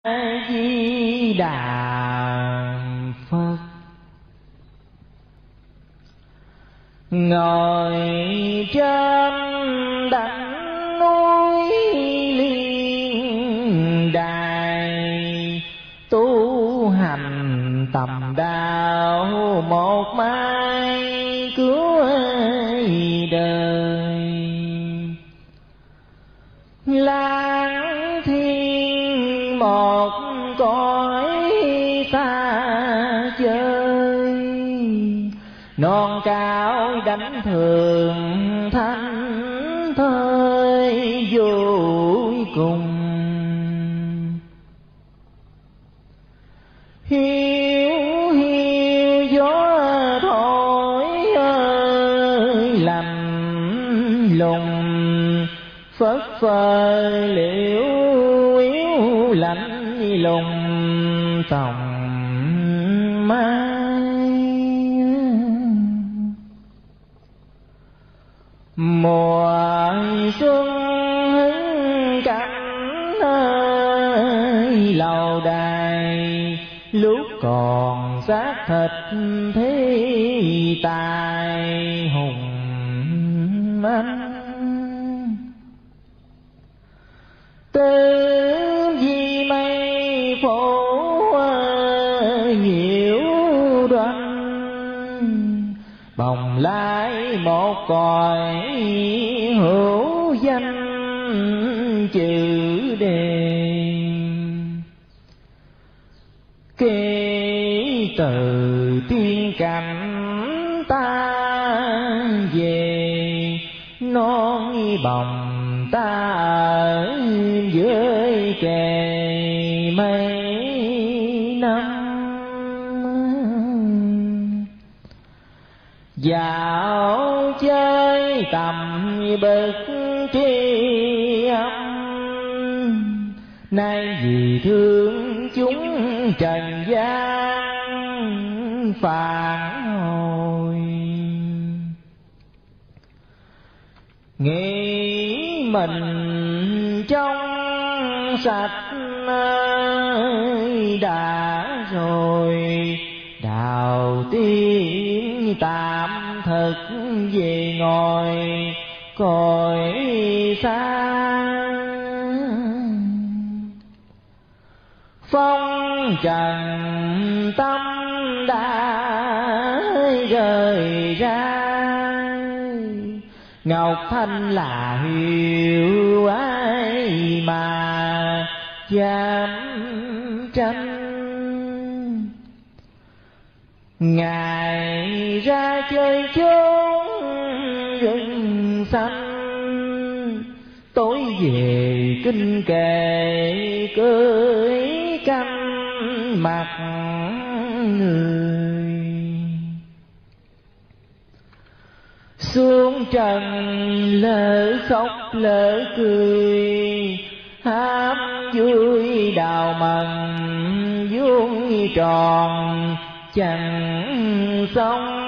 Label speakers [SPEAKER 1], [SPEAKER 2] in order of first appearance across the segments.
[SPEAKER 1] Di Đà Phật. Ngồi trên đỉnh núi Liên Đài, tu hành tầm đạo một mai cứu đời. Lang thiên một cõi xa chơi, non cao đánh thường thanh thơi vui cùng. Hiu hiu gió thổi lạnh lùng, phất phơ liễu yếu lạnh lùng tòng mai. Mùa xuân hứng cảnh lầu đài, lúc còn xác thịt thế tài hùng anh. Tư di mây phủ nhiễu đoan, bồng lai một cõi hữu danh chữ đề. Kể từ tiên cảnh ta về, non bồng ta ở dưới kề mấy năm. Dạo chơi tầm bậc tri âm, nay vì thương chúng trần gian phản hồi. Nghĩ mình trong sạch đã rồi, đào tiên tạm thực về ngồi cõi xa. Phong trần tâm đã rời ra, ngọc thanh là hiếu ai mà dám tranh. Ngài ra chơi chốn rừng xanh, tối về kinh kệ cưới canh mặt người. Xuống trần lỡ khóc lỡ cười, hát vui đào mừng vuông tròn chẳng xong.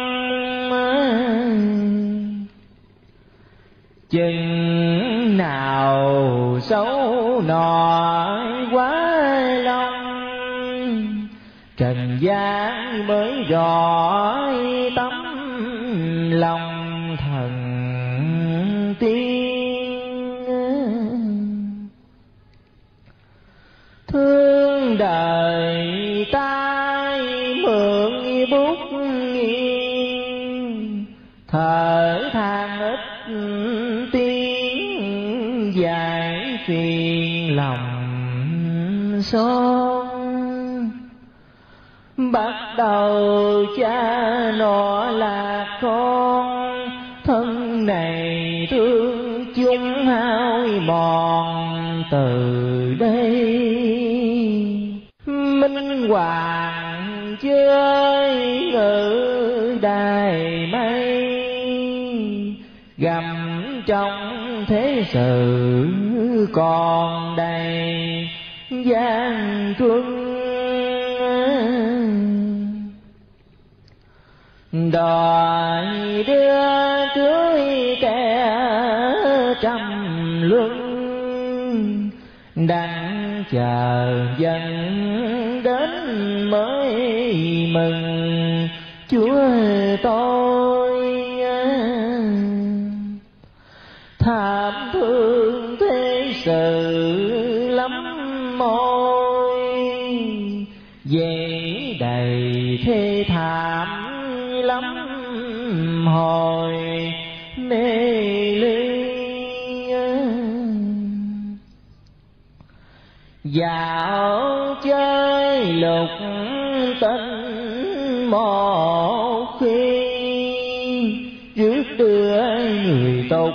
[SPEAKER 1] Chừng nào xấu nọ quá lòng, trần gian mới rõ tấm lòng thần tiên. Thương đời tai mượn bút nghiêng, thở than ít tiếng giải phiền lòng son. Bắt đầu cha nó là con, thân này thương chung hao mòn. Từ đây minh hoàng chơi ngự đài mây, gầm trong thế sự còn đầy gian truân. Đòi đưa cưới kẻ trăm luân, đặng chờ dần đến mới mừng Chúa tôi. Thảm thương thế sự lắm môi, vậy đầy thê thảm lắm hồi mê ly. Dạo chơi lục tình một khi, rước đưa người tục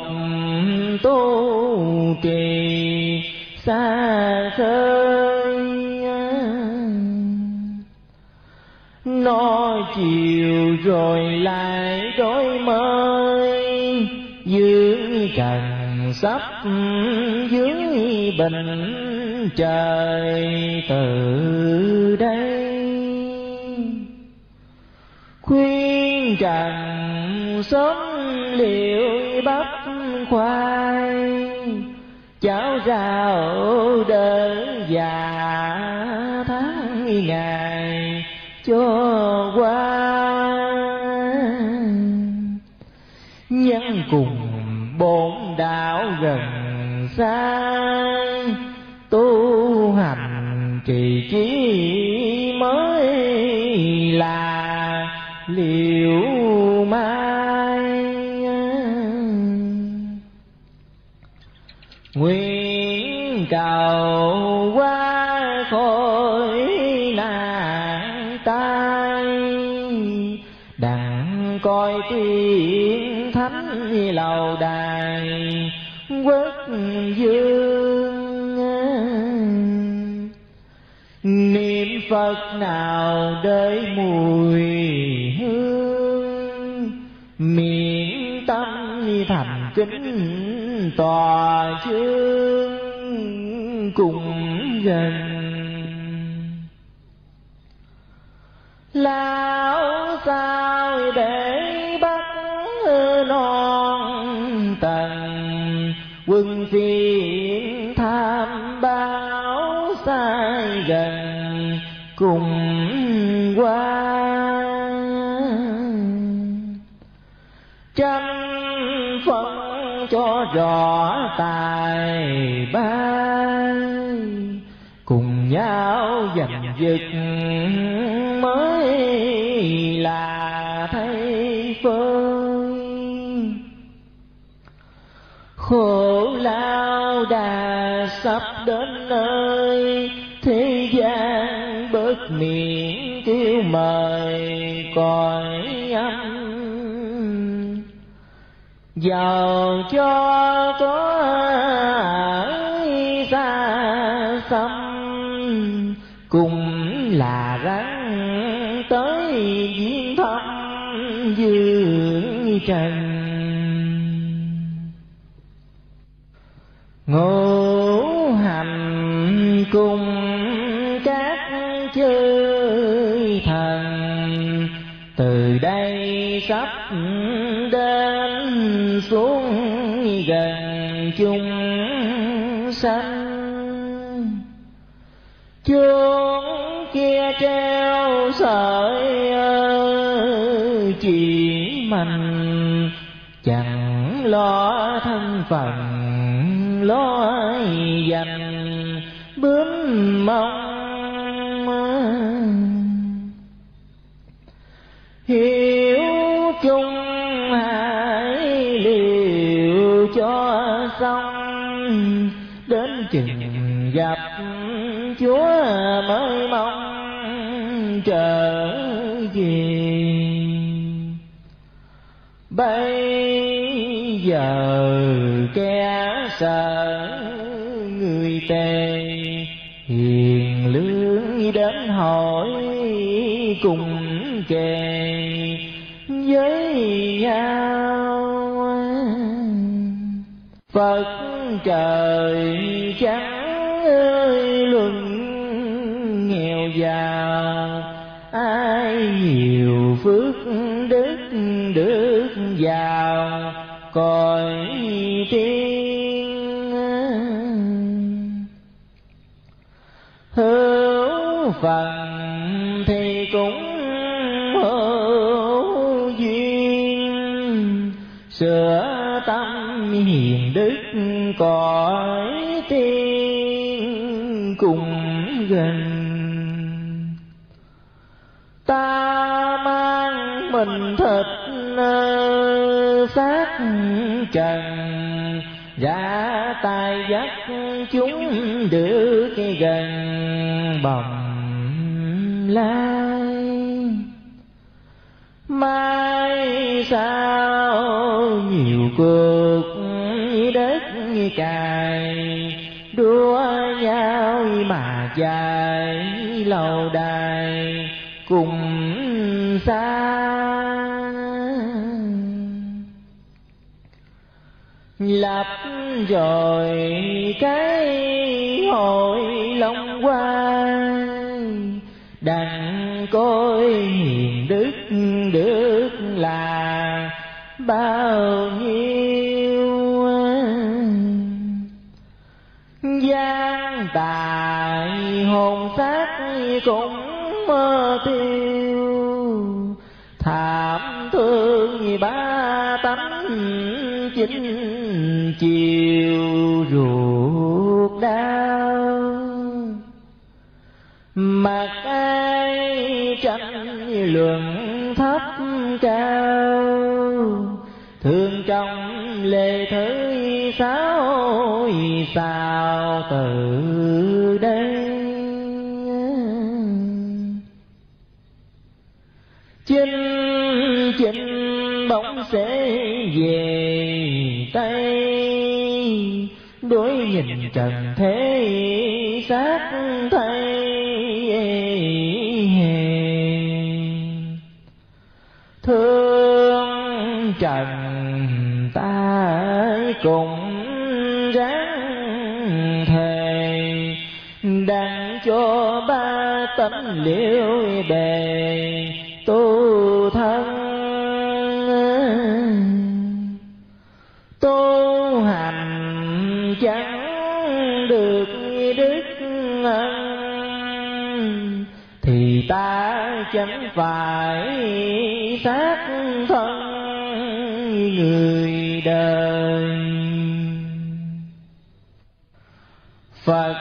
[SPEAKER 1] tu trì xa khơi. Nó chiều rồi lại đôi mới, dưới trần sắp dưới bình trời từ đây. Khuyên trần sớm liệu bắp khoai, cháo rau đơn già tháng ngày cho qua. Nhân cùng bổn đạo gần xa, tu hành trì trí mới là liệu mai. Nguyện cầu qua khỏi nạn tai, đặng coi tiếng thánh lầu đài quốc dương. Niệm Phật nào đợi mùi hương, miệng tâm thành kính tòa chương cùng gần. Lão sao để bắt non tầng, quân phiền tham báo sai gần cùng qua. Tranh phân cho rõ tài ba, cùng nhau giành giật mới là thấy phơi. Khổ lao đà sắp đến nơi, thế gian bớt miệng kêu mời cõi âm. Giàu cho có xa xăm, cũng là rắn tới viếng thăm dương trần. Ngũ hành cùng các chơi thần, từ đây sắp đến xuống gần chung sanh. Chuông kia treo sợi chỉ mình, chẳng lo thân phận lo dành bướm mong. Hiểu chung hãy liều cho xong, đến chừng gặp Chúa mới mong trở về. Bây giờ kẻ sợ người tề, hiền lương đến hỏi cùng kề với nhau. Phật trời trắng ơi luận nghèo giàu, ai nhiều phước đức được vào cõi tiên. phần thì cũng hữu duyên, sửa tâm hiền đức cõi tiên cùng gần. Ta mang mình thịt xác trần, ra tay dắt chúng được gần bồng lai. Mai sao nhiều cuộc đất cài, đua nhau mà chạy lâu đài cùng xa. Lập rồi cái hội Long Quang, đặng coi hiền đức được là bao nhiêu. Gian tài hồn xác cũng tiêu, thảm thương ba tánh chính chiều ruột đau. Mặc ai tranh luận thấp cao, thương trong lệ thứ sáu sao từ đây. Chinh bỗng sẽ về Tây, đối nhìn trần thế xác thay. Thương trần ta cùng ráng thề, đặng cho ba tánh liễu bề tu thân. Tu hành chẳng được đức ân, thì ta chẳng phải xác thân người đời. Phật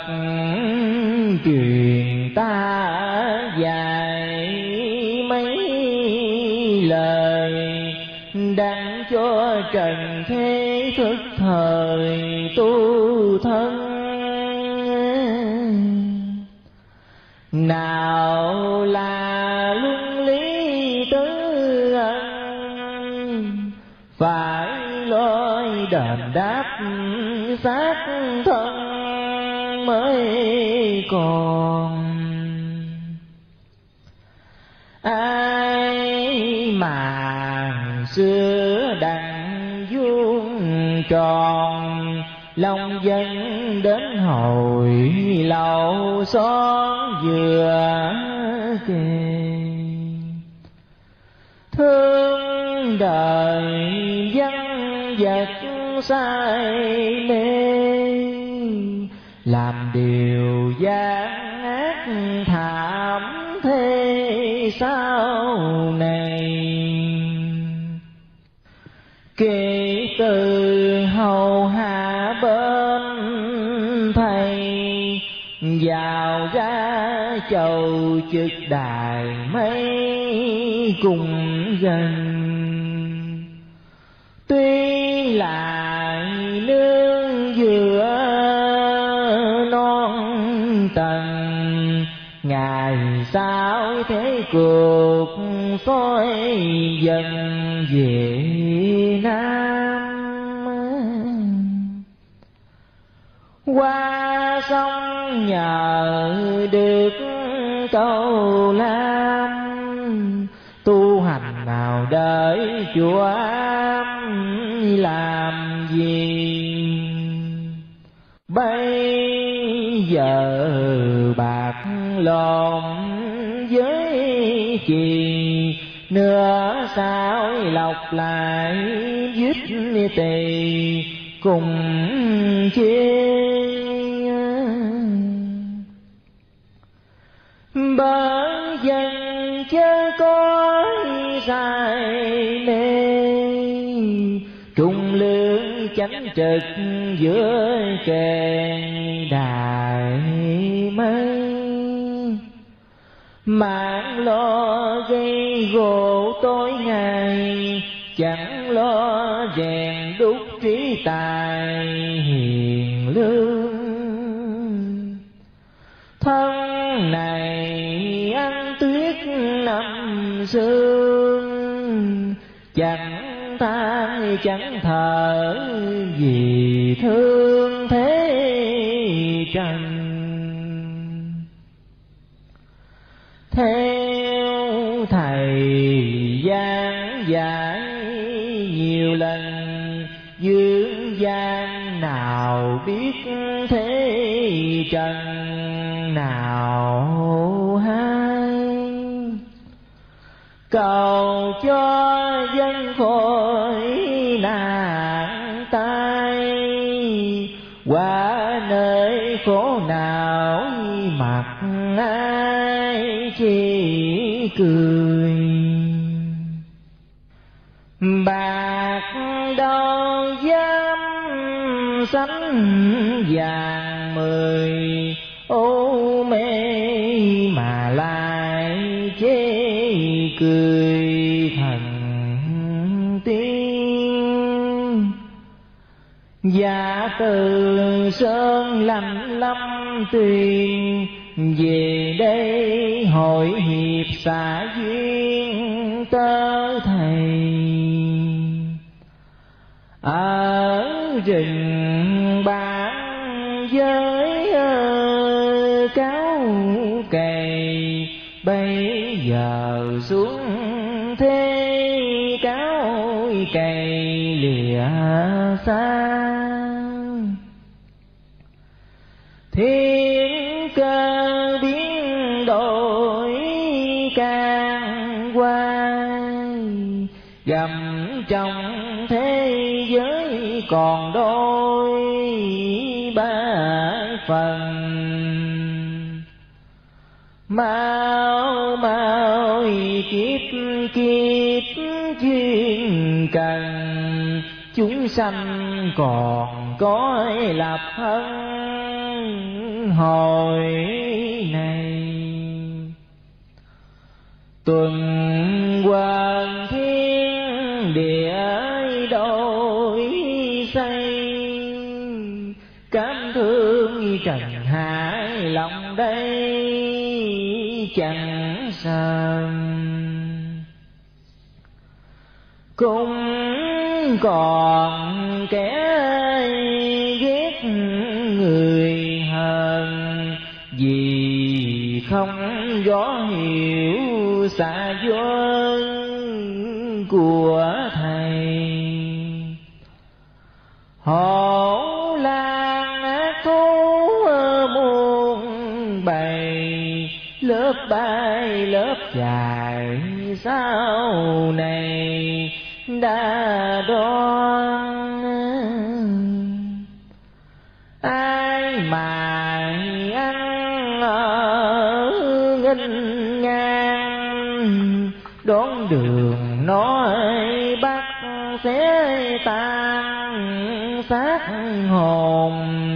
[SPEAKER 1] truyền ta dạy mấy lời, đặng cho trần thế thức thời tu thân. Nào là luân lý tứ ân, phải lối đền đáp xác thân mới còn. Ai mà xưa đặng vuông tròn, lòng dân đến hồi lầu xóm vừa kề. Thương đời dân vật say mê, làm điều gian ác thảm thế sau này. Kể từ hầu hạ bên thầy, vào ra chầu trực đài mấy cùng gần. Tuy là nương giữa non tầng, ngày sau thế cuộc soi dần về Nam. Qua sông nhờ được câu lam, tu hành nào đợi chúa làm gì. Bây giờ bạc lộn với chì, nửa sao lọc lại dứt tỳ cùng chia. Bởi dân chớ có sai mê, trung lương chánh trực giữa kề đại mây. Mạng lo gây gỗ tối ngày, chẳng lo rèn đúc trí tài hiền lương. Thân này ăn tuyết nằm sương, chẳng than chẳng thở vì thương thế trần. Theo thầy giảng dạy nhiều lần, dương gian nào biết thế trần nào hay. Cầu cho dân khỏi nạn tai, qua nơi khổ não mặt ai chỉ cười. Bạc đâu dám sánh vàng 10, ô mê mà lại chế cười thần tiên. Dạ từ sơn lạnh lâm tuyền, về đây hội hiệp xã duyên tơ thầy. Ở rừng bán giới cáo cày, bây giờ xuống thế cáo cày lìa xa. Thiên cơ biến đổi càng quay, gầm trong thế giới còn đôi ba phần. Mau mau kiếp kiếp duyên cần, chúng sanh còn có lập thân hồi này. Tuần hoàn thiên địa đổi xây, cảm thương trần hải lòng đây chẳng sờn. Cũng còn kẻ ghét người hờn, vì không rõ hiểu xa dối của thầy. Hổ lang ác thú muôn bầy, lớp bay lớp dài sau này đã đoan. Ai mà ăn ở nghênh ngang, đón đường nói bắt sẽ tan xác hồn.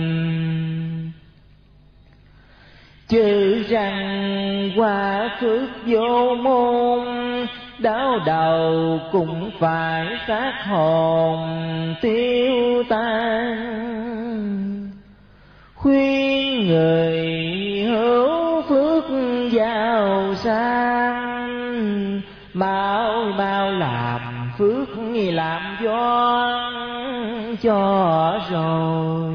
[SPEAKER 1] Chữ rằng qua phước vô môn, đau đầu cũng phải xác hồn tiêu tan. Khuyên người hữu phước giàu sang, mau mau làm phước làm doan cho rồi,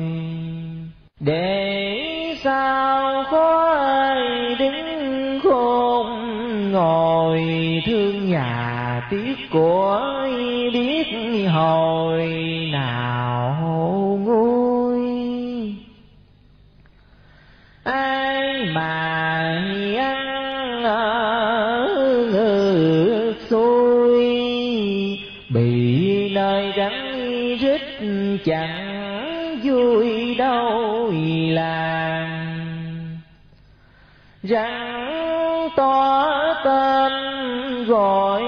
[SPEAKER 1] để sao có ai đứng khôn ngồi thương nhà tiếc của biết hồi nào nguôi. Ai mà ăn ở ngược xuôi, bị nơi rắn rít chẳng vui đâu làng. răng to tên gọi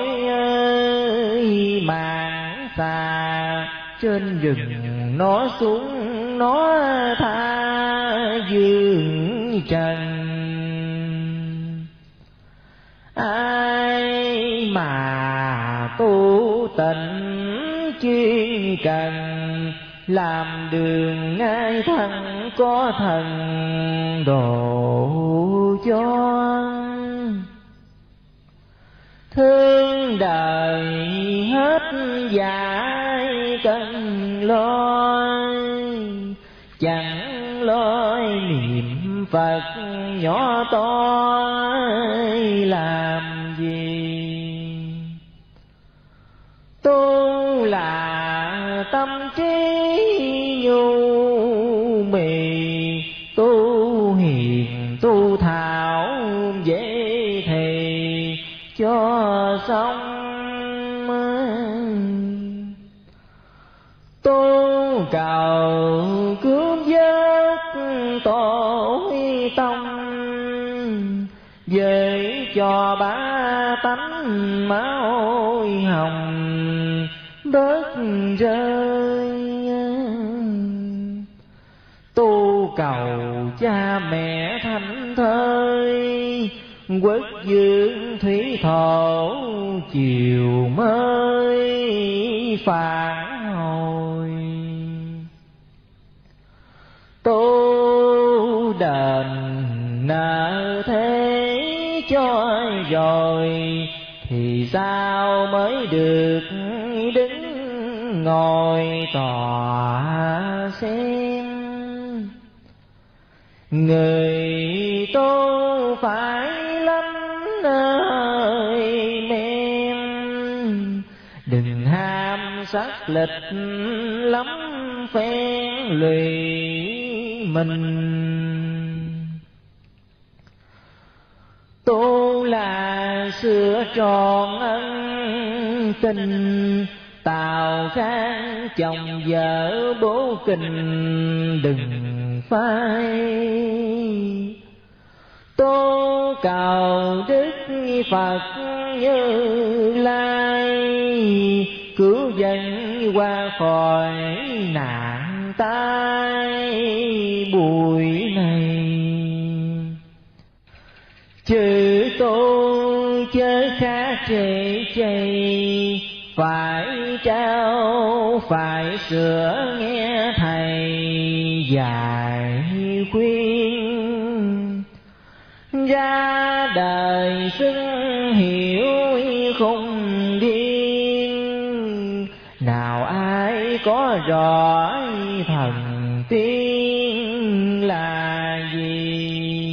[SPEAKER 1] màng xà, trên rừng nó xuống nó tha dương trần. Ai mà tu tịnh chuyên cần, làm đường ngay thân có thần độ cho. Thương đời hết dại cần lo, chẳng lo niệm Phật nhỏ to làm gì. Tu là tâm trí nhu mì, tu hiền tu thảo dễ thì cho xong. Tu cầu cứu vớt tội tông, về cho ba tánh máu hồng bớt rơi. Tu cầu cha mẹ thánh thơi, quốc dương thủy thổ chiều mới phản hồi. Tu đền nợ thế cho rồi, thì sao mới được đứng ngồi tòa xem. Người tu phải lắm nơi men, đừng ham sắc lịch lắm phen lụy mình. Tu là sửa tròn ân tình, tào khang chồng vợ bố kình đừng phai. Tu cầu Đức Phật Như Lai, cứu dân qua khỏi nạn tai bụi này. Chữ tu chớ khá trễ chay, phải trao phải sửa nghe thầy dạy khuyên. Ra đời xưng hiểu không điên, nào ai có rõ thần tiên là gì.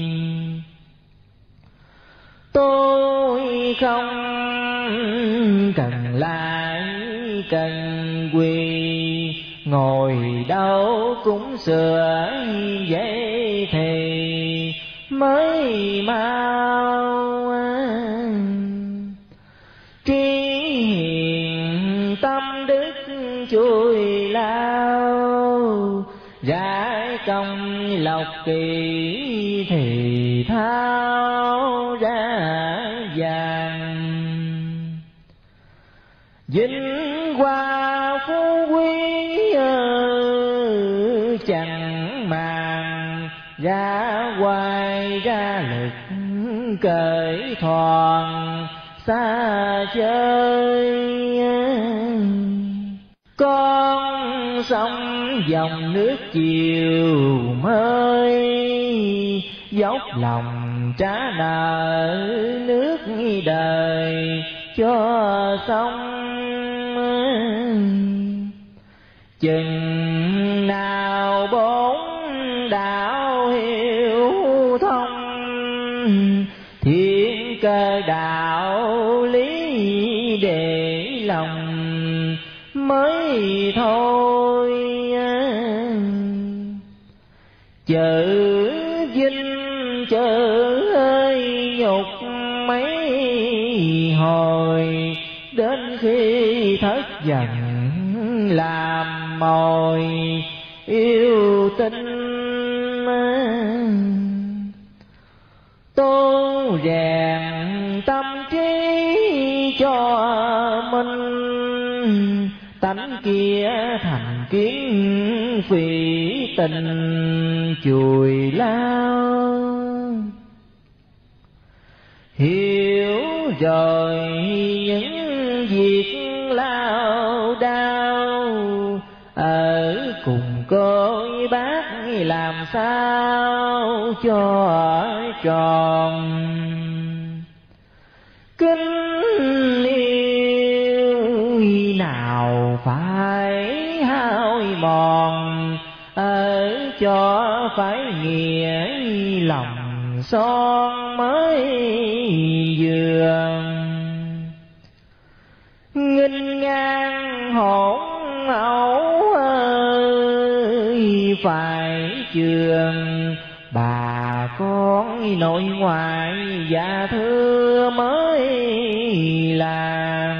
[SPEAKER 1] Tôi không cần lại cần quỳ, ngồi đâu cũng sửa dễ thì mới mau. Trí hiền tâm đức chui lao, rải công lộc kỳ thì thao ra vàng. Vinh hoa phú quý chẳng màng, ra hoài ra lực cởi thoảng xa chơi. Con sông dòng nước chiều mới, dốc lòng trả nợ nước đời cho xong. Chừng nào bốn đạo hiểu thông, thiên cơ đạo lý để lòng mới thôi. Chữ vinh chữ ơi nhục mấy hồi, đến khi thất dần làm mồi yêu tinh. Tôi rèn tâm trí cho mình, tánh kia thành kiến phỉ tình chùi lao. Hiểu rồi những việc lao đao, ở cùng cô bác làm sao cho tròn. Kính yêu nào phải hao mòn, ở cho phải nghĩa lòng son mới vừa. Nghinh ngang hỗn ẩu ơi phải trường, bà con nội ngoại dạ thưa mới làm.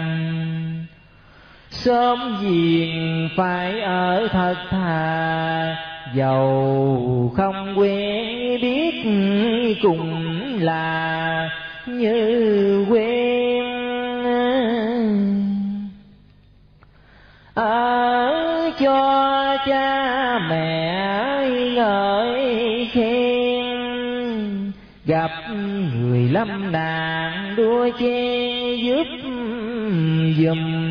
[SPEAKER 1] Sớm giềng phải ở thật thà, dầu không quen biết cùng là như quen. Ở cho cha mẹ ngợi khen, gặp người lâm nạn đua che giúp giùm.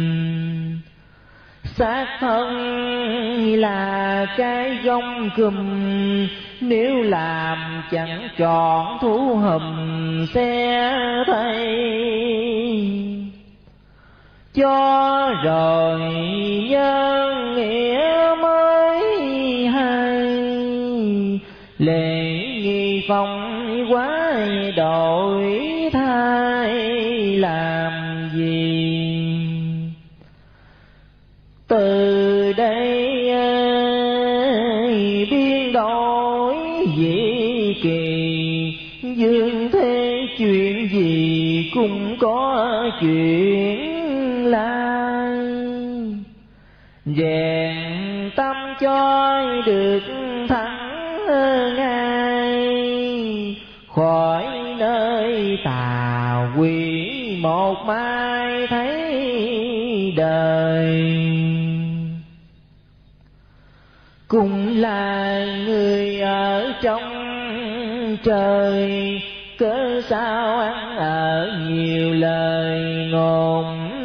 [SPEAKER 1] Xác thân là cái gông cùm, nếu làm chẳng trọn thú hùm xe thay. Cho rồi nhân nghĩa mới hay, lễ nghi phong quá đổi thay làm gì. Từ đây biến đổi dị kỳ, dương thế chuyện gì cũng có chuyện lai. Rèn tâm cho được thắng ngay, khỏi nơi tà quỷ một mai thấy đời. Cũng là người ở trong trời, cớ sao ăn ở nhiều lời ngôn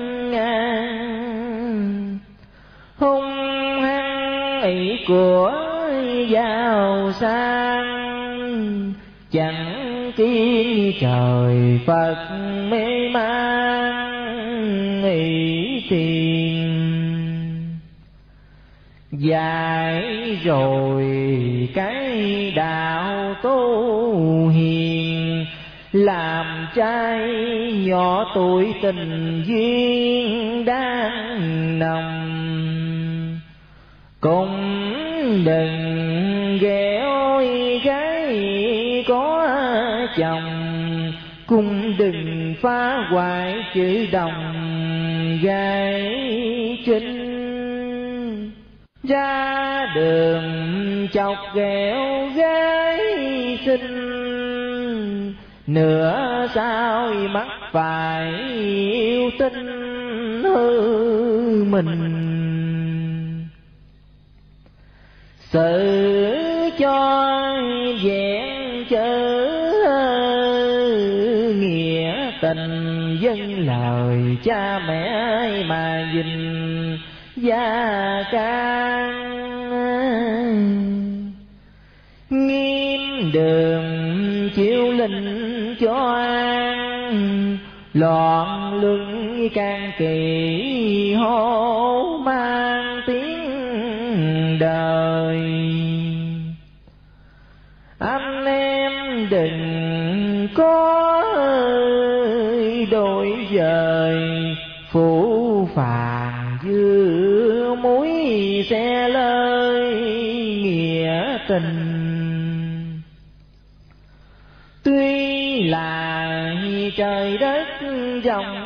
[SPEAKER 1] ngang. Hung hăng ý của giàu sang, chẳng kiên trời Phật mê man ý tiền. Dạy rồi cái đạo tu hiền, làm trai nhỏ tuổi tình duyên đang nồng. Cũng đừng ghẹo gái có chồng, cũng đừng phá hoại chữ đồng gái trinh. Ra đường chọc ghẹo gái xinh, nửa sao mắc phải yêu tinh hư mình. Sự cho vẹn chớ nghĩa tình, dân lời cha mẹ mà gìn gia can. Nghiêm đường chiếu linh cho an, loạn luân can kỳ hô mang tiếng đời. Anh em đừng có đổi dời, phủ phàng dưa muối xe lơi nghĩa tình. Tuy là trời đất rộng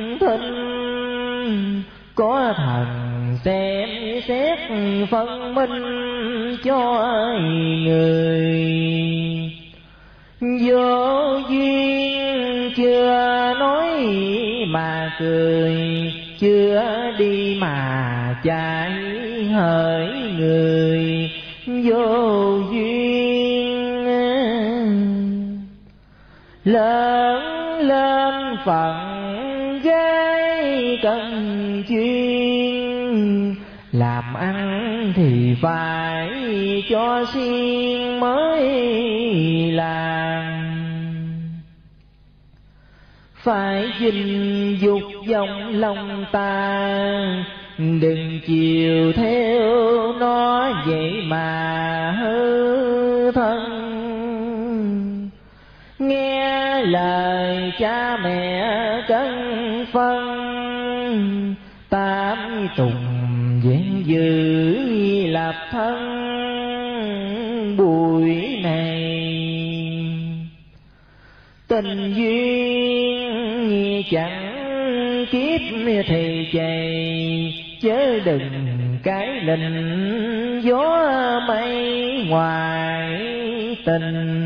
[SPEAKER 1] thinh, có thần xem xét phân minh cho người. Vô duyên chưa nói mà cười, chưa đi mà chạy hỡi người vô duyên. Lớn lên phận gái cần chuyên, làm ăn thì phải cho siêng mới làm. Phải dình dục vọng lòng ta, đừng chiều theo nó vậy mà hư thân. Nghe lời cha mẹ cân phân, tám tùng vẹn giữ lập thân buổi này. Tình duyên chẳng kiếp thì chày, chớ đừng cái lình gió mây ngoài tình.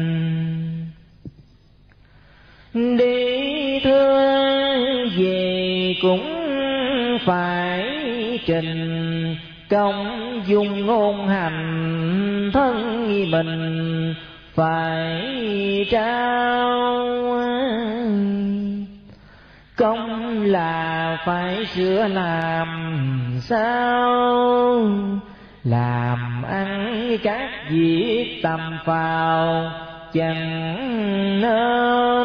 [SPEAKER 1] Đi thưa về cũng phải trình, công dung ngôn hành thân mình phải trao. Công là phải sửa làm sao, làm ăn các việc tầm phào chẳng nên.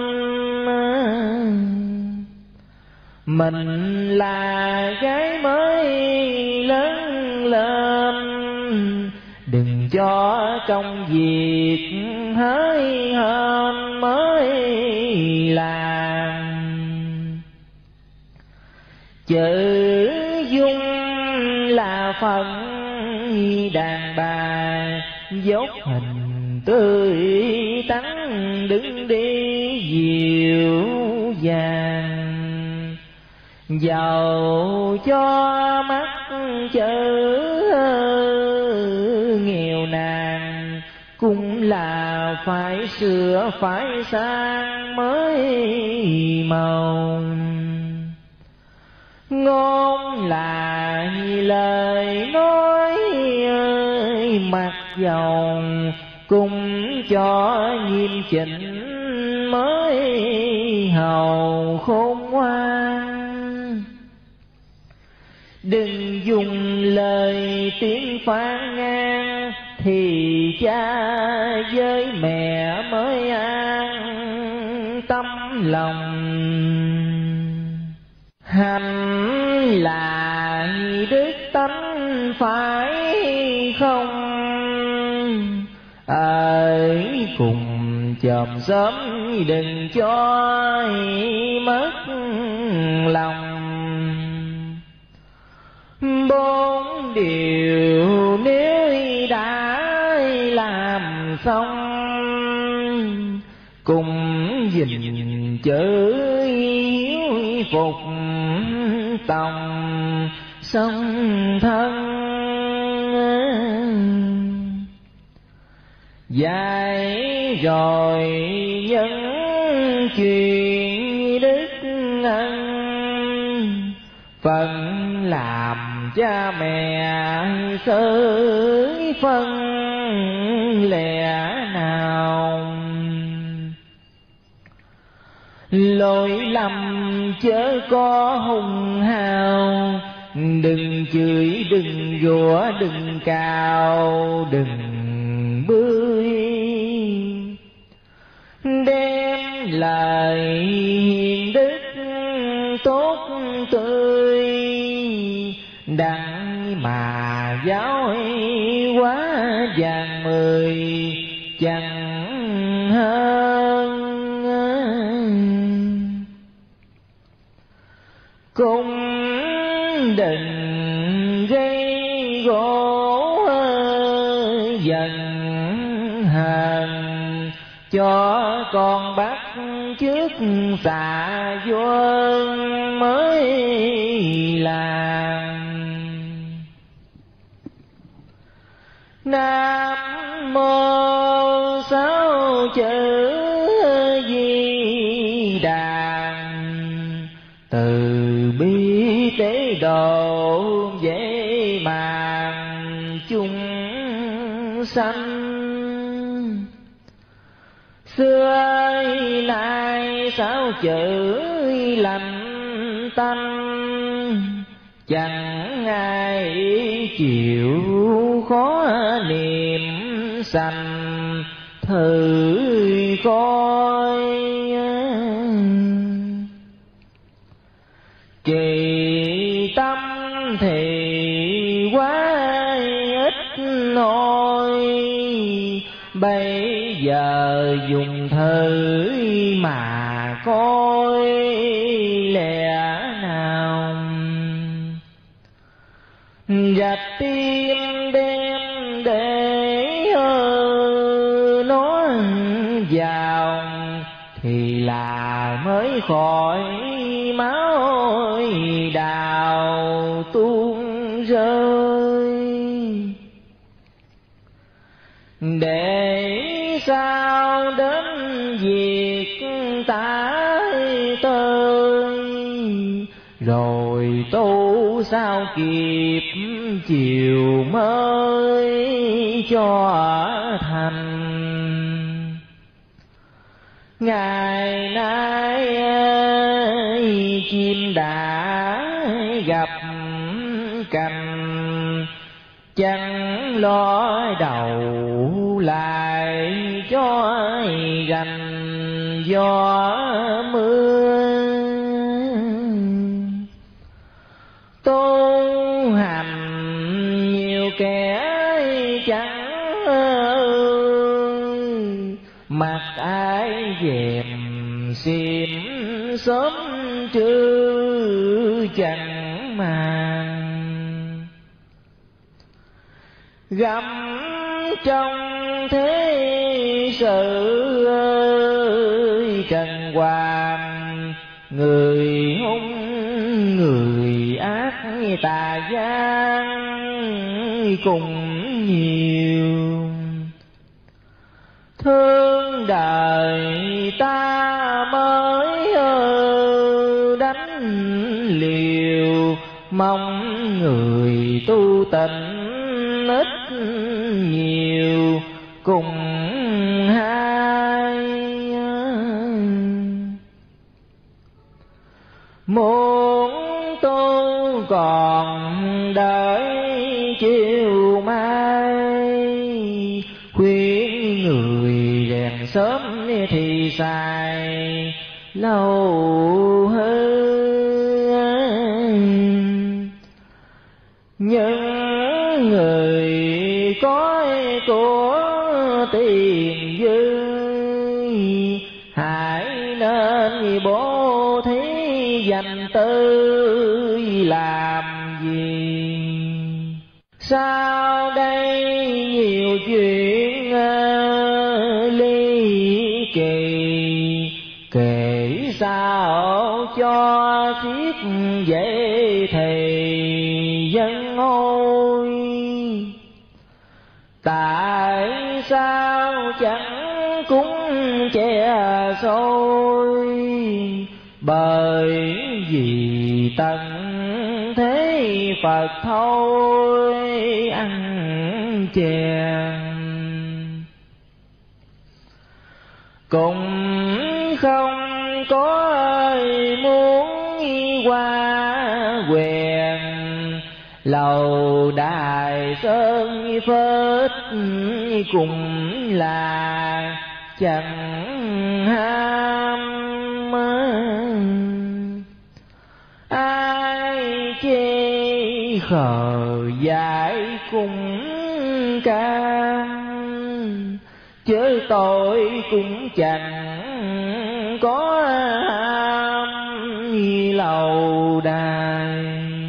[SPEAKER 1] Mình là gái mới lớn lên, đừng cho công việc hỡi hên mới làm. Chữ dung là phận đàn bà, dốc hình tươi tắn đứng đi dịu dàng. Giàu cho mắt chữ nghèo nàn, cũng là phải sửa phải sang mới màu. Ngôn là lời nói mặc dầu, cũng cho nghiêm chỉnh mới hầu khôn ngoan. Đừng dùng lời tiếng phán ngang, thì cha với mẹ mới an tâm lòng. Hành là đức tánh phải không, ở cùng chòm xóm đừng cho mất lòng. Bốn điều nếu đã làm xong, cùng gìn chữ hiếu phục tòng song thân. Dạy rồi nhân chuyện đức ân, phần làm cha mẹ xử phân lẽ nào. Lỗi lầm chớ có hùng hào, đừng chửi đừng rủa đừng cào đừng bươi. Đem lời hiền đức tốt tươi, đặng mà giáo quá vàng mười chẳng hơn. Cũng đừng gây gỗ giận hờn, cho con bắt trước xạ vương mới làm. Nam mô sáu chữ đàn, từ bi tế độ dễ màng chúng sanh. Xưa nay sao chữ lành tanh, chẳng ai chịu khó niệm sanh thử coi. Trì tâm thì quá ít nói, bây giờ dùng thử mà coi lẽ nào. Rạch tim đem để nó vào, thì là mới khỏi máu đào tuôn rơi. Để sao đến việc tái tơi, rồi tu sao kịp chiều mới cho thành. Ngày nay chim đã gặp cành, chẳng lo đầu lại cho gành gió mưa. Tu hành nhiều kẻ chẳng mặc ai dèm xiêm sớm trưa chẳng màng. Gặm trong thế sự trần hoàng, người hung người ác tà gian cùng nhiều. Thương đời ta mới đánh liều, mong người tu tịnh ít nhiều cùng hai. Muốn tu còn đợi chiều mai, khuyên người rèn sớm thì xài lâu hơn. Những người có của tiền dư, hãy nên bố thí dành tư làm gì. Sau đây nhiều chuyện ly kỳ, kể sao cho thiết dễ thì dân ôi. Tại sao chẳng cúng che sôi, bởi vì tận thế Phật thôi ăn chèn. Cũng không có ai muốn qua quyền, lầu đài sơn phết cùng là chẳng ham. Ai chê khờ dại cũng cam, chớ tội cũng chẳng có ham lầu đài.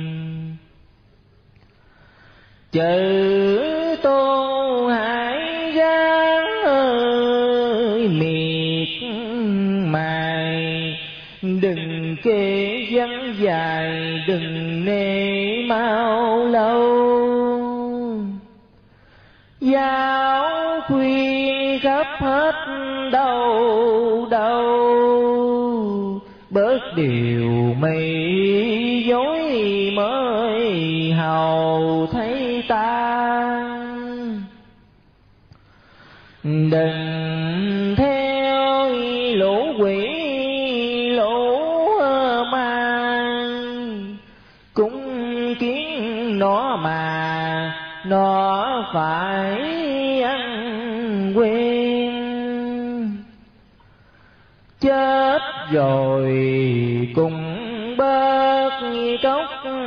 [SPEAKER 1] Chữ tu hãy ráng ơi miệt mài, đừng kê vắng dài, đừng nê mau lâu. Giáo khuyên khắp hết đâu đâu, điều mây dối mới hầu thấy ta. Đừng theo lũ quỷ lũ ma, cúng kiến nó mà nó phải ăn quen. Chết rồi cùng bớt cốc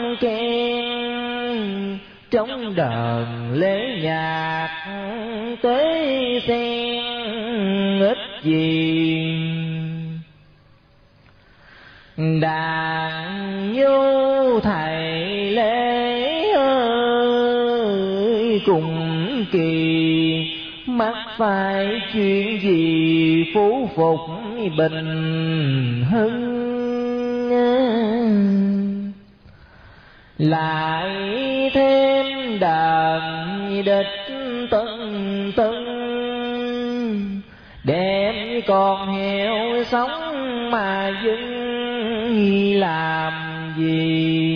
[SPEAKER 1] khen, trong đờn lễ nhạc tế sen ít gì. Đàn nhu thầy lễ ơi cùng kỳ, mắc phải chuyện gì phú phục bình hưng. Lại thêm đàn địch tân tân, đem con heo sống mà dưng làm gì.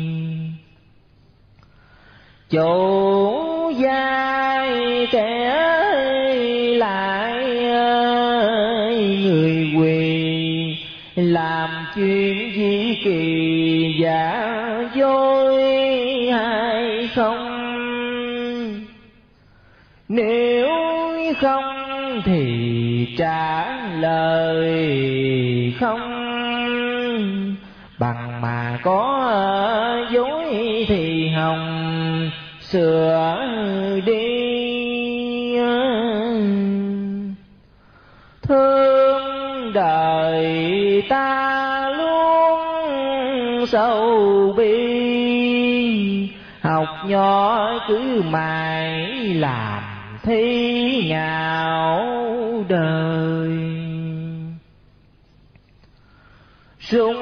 [SPEAKER 1] Chủ giai kẻ lại người quỳ, làm chuyện gì kỳ giả dối hay không. Nếu không thì trả lời không, bằng mà có dối thì hồng sửa đi. Thương đời ta luôn sầu bi, học nhỏ cứ mãi làm thi ngạo đời. Sung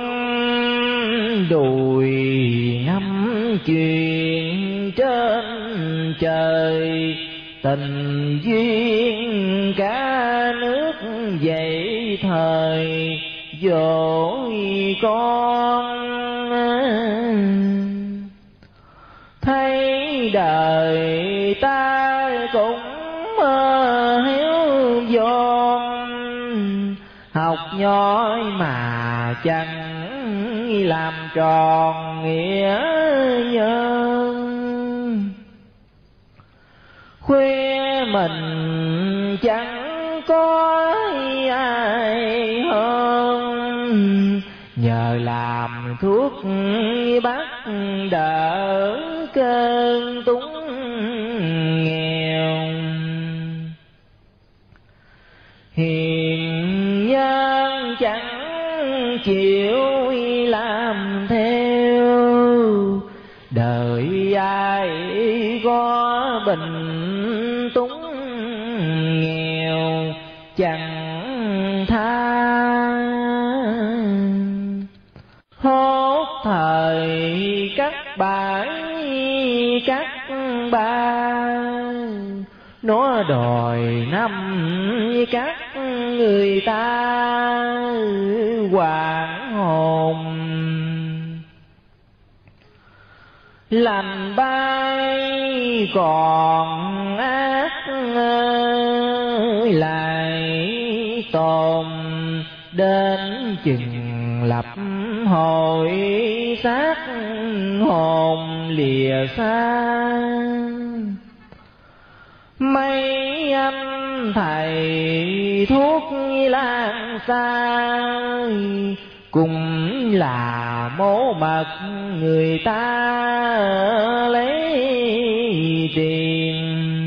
[SPEAKER 1] đùi ngắm chuyện trên trời, tình duyên cả nước dậy thời dỗ con. Thấy đời ta cũng héo giòn, học nhói mà chẳng làm tròn nghĩa nhân. Khuya mình chẳng có ai hơn, nhờ làm thuốc bắt đỡ cơn túng nghèo. Hiền nhân chẳng chịu làm theo, đời ai có bình túng nghèo chẳng tha. Hốt thời các bãi các ba, nó đòi năm các người ta hoảng hồn. Lành bay còn ác lại tồn, đến chừng lập hội xác hồn lìa xa. Mấy anh thầy thuốc lan xa, cũng là mố mật người ta lấy tiền.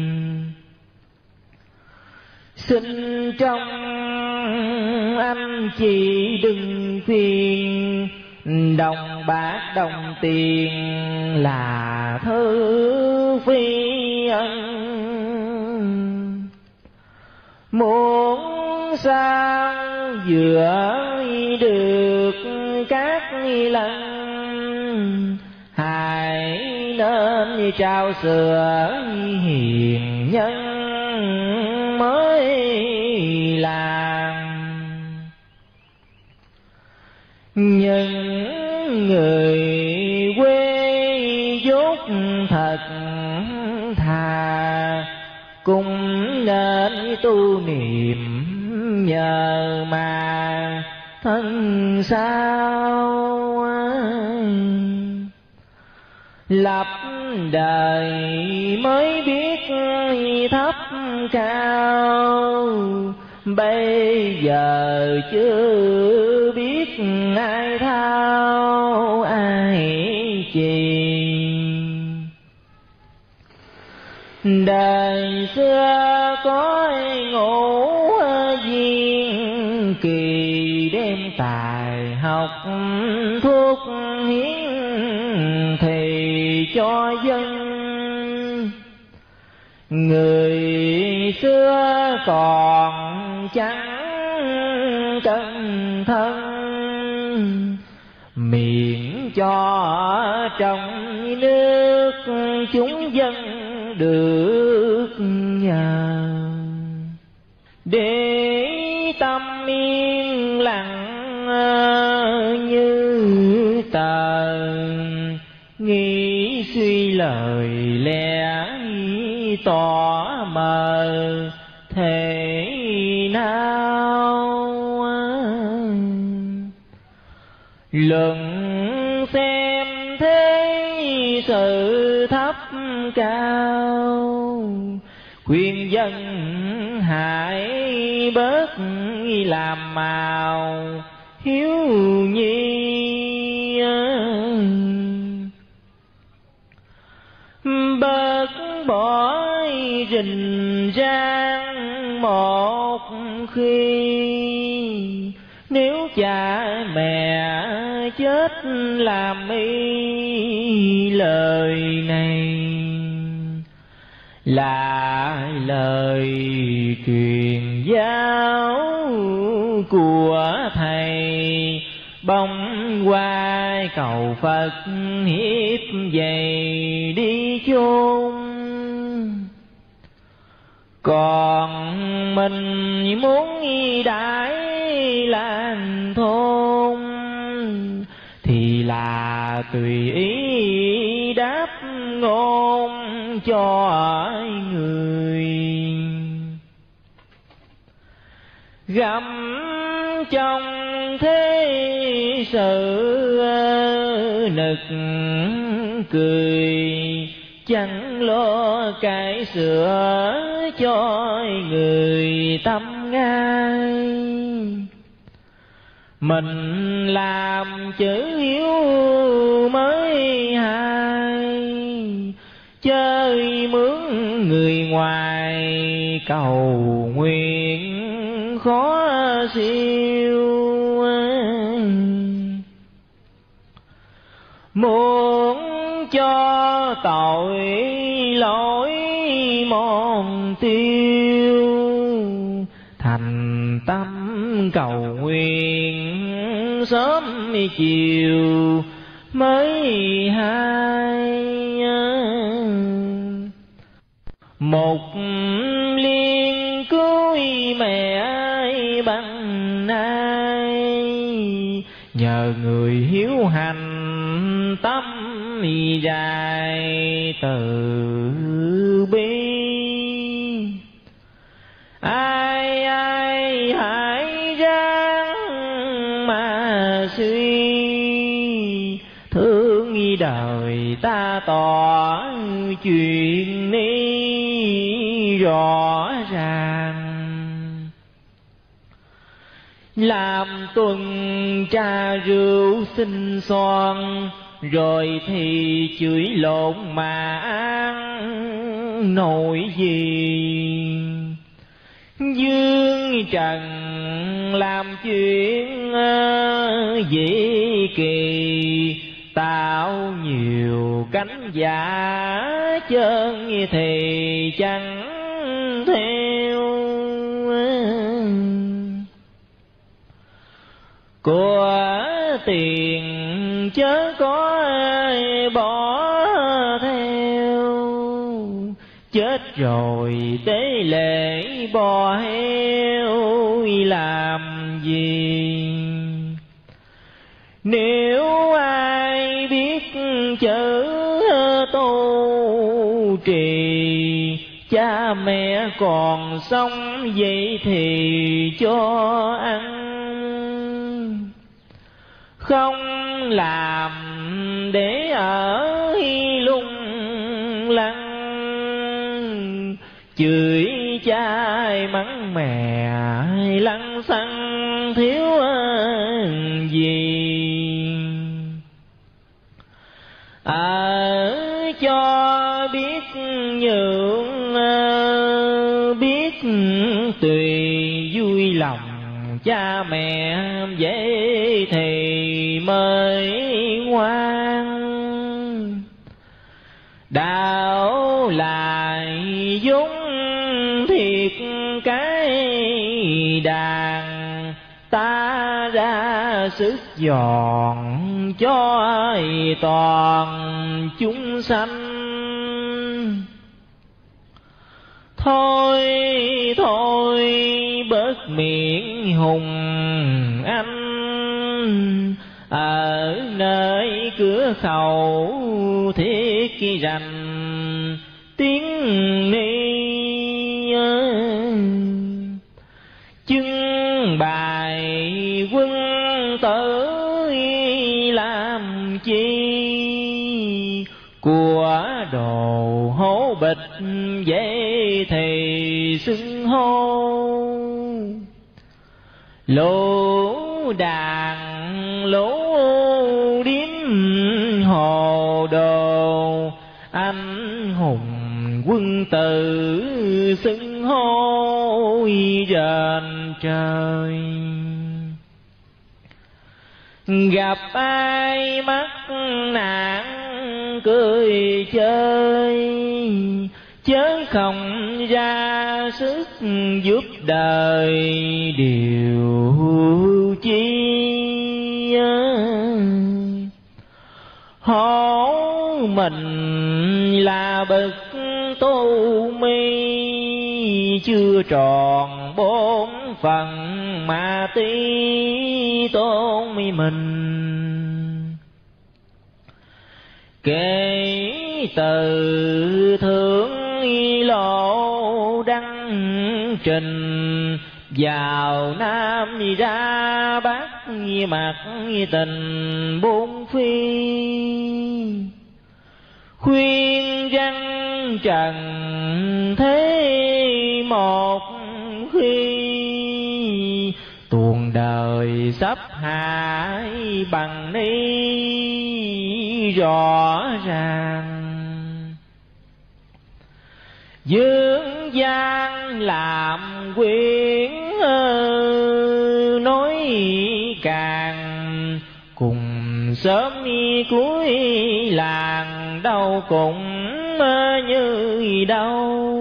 [SPEAKER 1] Xin trong anh chị đừng phiền, đồng bạc đồng tiền là thứ phi ân. Muốn sao vừa được các lần, hãy nên trao sữa hiền nhân mới làm. những người quê dốt thật thà, cũng nên tu niệm nhờ mà thân sao. Lập đời mới biết thấp cao, bây giờ chưa biết ai thao ai chì. Đời xưa có ngũ viên kỳ, đem tài học thuốc hiến thì cho dân. Người xưa còn chẳng cẩn thân, miệng cho trong nước chúng dân được nhờ. Để tâm yên lặng như tờ, nghĩ suy lời lẽ tỏ mờ thể nào. Luận xem thế sự thấp cao, khuyên dân hãy bớt làm màu hiếu nhi. Bớt bỏ rình rang một khi, nếu cha mẹ chết làm y lời này. Là lời truyền giáo của thầy, bông hoa cầu Phật hiếp dày đi chôn. Còn mình muốn đãi làng thôn, thì là tùy ý đáp ngôn cho người. Gặm trong thế sự nực cười, chẳng lo cải sửa cho người tâm ngay. Mình làm chữ hiếu mới hay, chơi mướn người ngoài cầu nguyện khó siêu. Muốn cho tội lỗi mòn tiêu, thành tâm cầu nguyện sớm chiều mới hay. Một liên cứu mẹ bằng nay, nhờ người hiếu hành tâm dài từ bi. Ai ai hãy ráng mà suy, thương đời ta tỏ chuyện ni rõ ràng. Làm tuần trà rượu xinh xoan, rồi thì chửi lộn mà ăn nổi gì. Dương trần làm chuyện dĩ kỳ, tạo nhiều cánh giả chân thì chẳng theo. Của tiền chớ có bỏ theo, chết rồi tế lễ bò heo làm gì. Nếu ai biết chữ tu trì, cha mẹ còn sống vậy thì cho ăn. Không làm để ở lung lăng, chửi cha mắng mẹ lăng xăng thiếu gì. Cho biết nhượng, biết tùy vui lòng cha mẹ vậy thì mới ngoan. Đạo lại vốn thiệt cái đàn, ta ra sức dọn cho toàn chúng sanh. Thôi thôi bớt miệng hùng anh, ở nơi cửa khẩu thiết rành tiếng ni. Trưng bày quân tử làm chi, của đồ hố bịch vậy thì xưng hô. Lũ đàn lũ điếm hồ đồ, anh hùng quân tử xưng hô rền trời. Gặp ai mắc nạn cười chơi, chớ không ra sức giúp đời điều chi. Hổ mình là bậc tu mi, chưa tròn bổn phận mà tí tôn mình. Kể từ thượng lộ đăng trình, vào Nam ra Bắc mặt tình bốn phi. Khuyên răng trần thế một khi, tuồng đời sắp hại bằng ni rõ ràng. Dương gian làm quyến nói càng, cùng sớm cuối làng đâu cũng như đâu.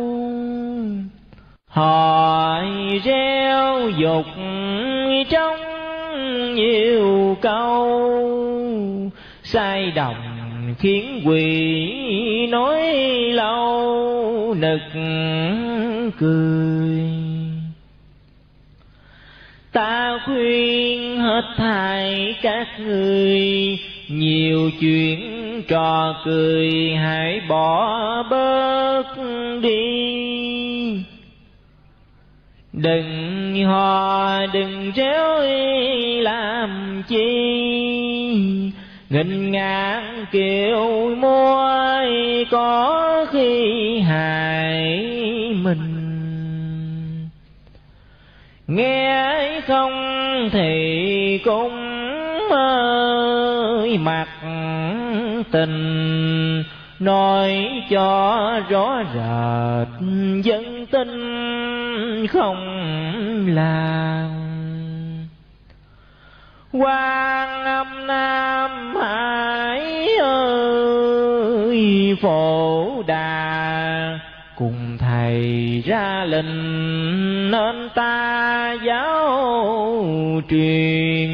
[SPEAKER 1] Hỏi reo dục trong nhiều câu, sai đồng khiến quỷ nói lâu nực cười. Ta khuyên hết thảy các người, nhiều chuyện trò cười hãy bỏ bớt đi. Đừng hò đừng réo làm chi, nghênh ngang kêu mua có khi hại mình. Nghe không thì cũng ơi mặt tình, nói cho rõ rệt dân tin không làm. Quan Âm Nam Hải ơi Phổ Đà, cùng thầy ra lệnh nên ta giáo truyền.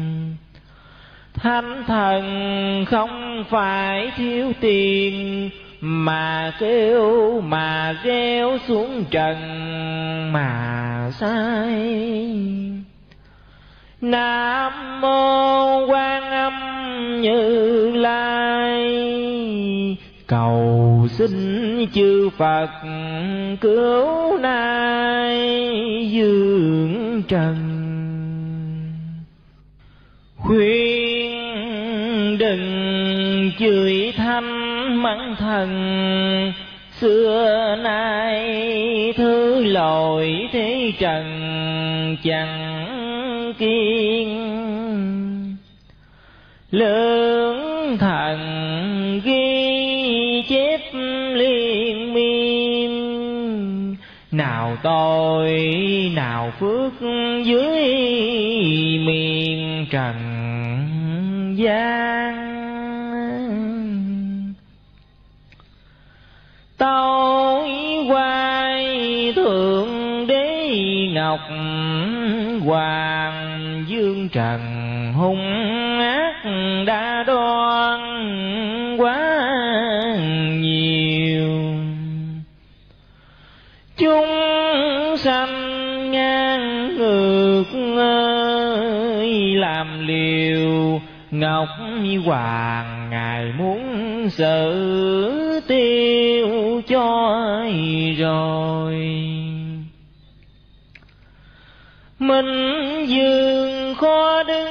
[SPEAKER 1] Thánh thần không phải thiếu tiền, mà kêu mà gieo xuống trần mà sai. Nam mô Quan Âm Như Lai, cầu xin chư Phật cứu nay dương trần. Khuyên đừng chửi thanh mắng thần, xưa nay thứ lỗi thế trần chẳng kiên. Lương thần ghi chép liên miên, nào tội nào phước dưới miền trần gian. Tối quay thượng đế ngọc hoàng, dương trần hung ác đã đoan quá nhiều. Chúng sanh ngang ngược ơi làm liều, ngọc hoàng ngài muốn xử tiêu cho rồi. Minh dương khó đứng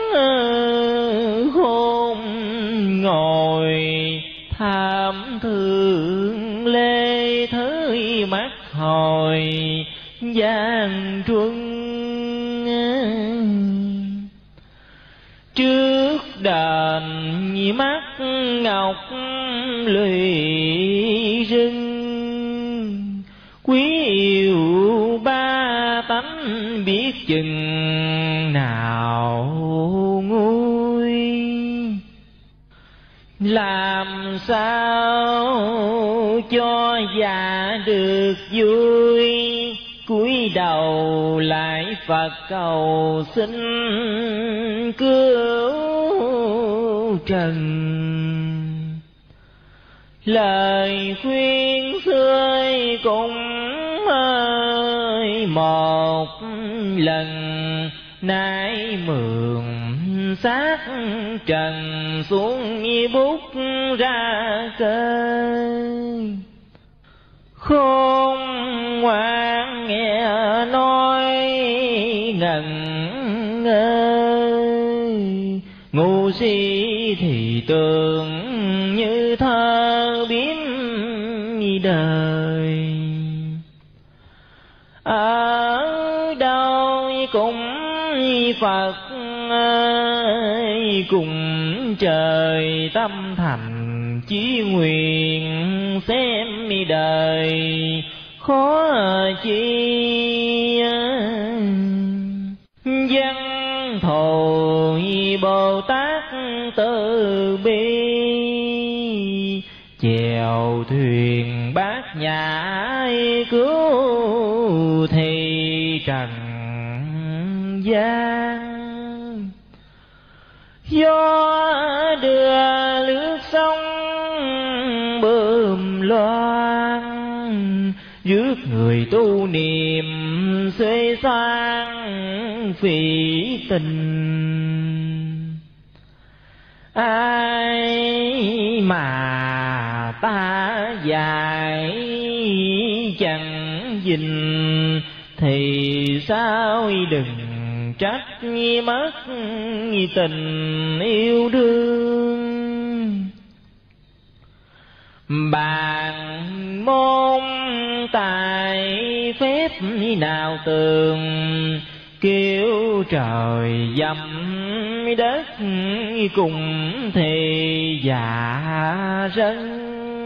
[SPEAKER 1] khôn ngồi, tham thương lê thới mắt hồi gian truân. Trước đền mắt ngọc lụy rưng, quý yêu ba tánh biết chừng nào nguôi. Làm sao cho già được vui, cúi đầu lại Phật cầu xin cứu trần. Lời khuyên xưa cũng ơi một lần, nay mượn xác trần xuống bút ra cơi. Khôn ngoan nghe nói ngần ngơ, ngu si thì tưởng như thơ biến đời. Ở đâu cũng Phật ơi, cùng trời tâm thành chí nguyện, xem đời khó chi. Văn thù Bồ Tát từ bi, chèo thuyền bát nhã cứu thì trần gian. Gió đưa lướt sông bơm loan, rước người tu niệm xuê xoan phỉ tình. Ai mà ta dạy chẳng dình, thì sao đừng trách mất tình yêu đương. Bàn môn tài phép nào tường, kêu trời dầm đất cùng thì dạ rân.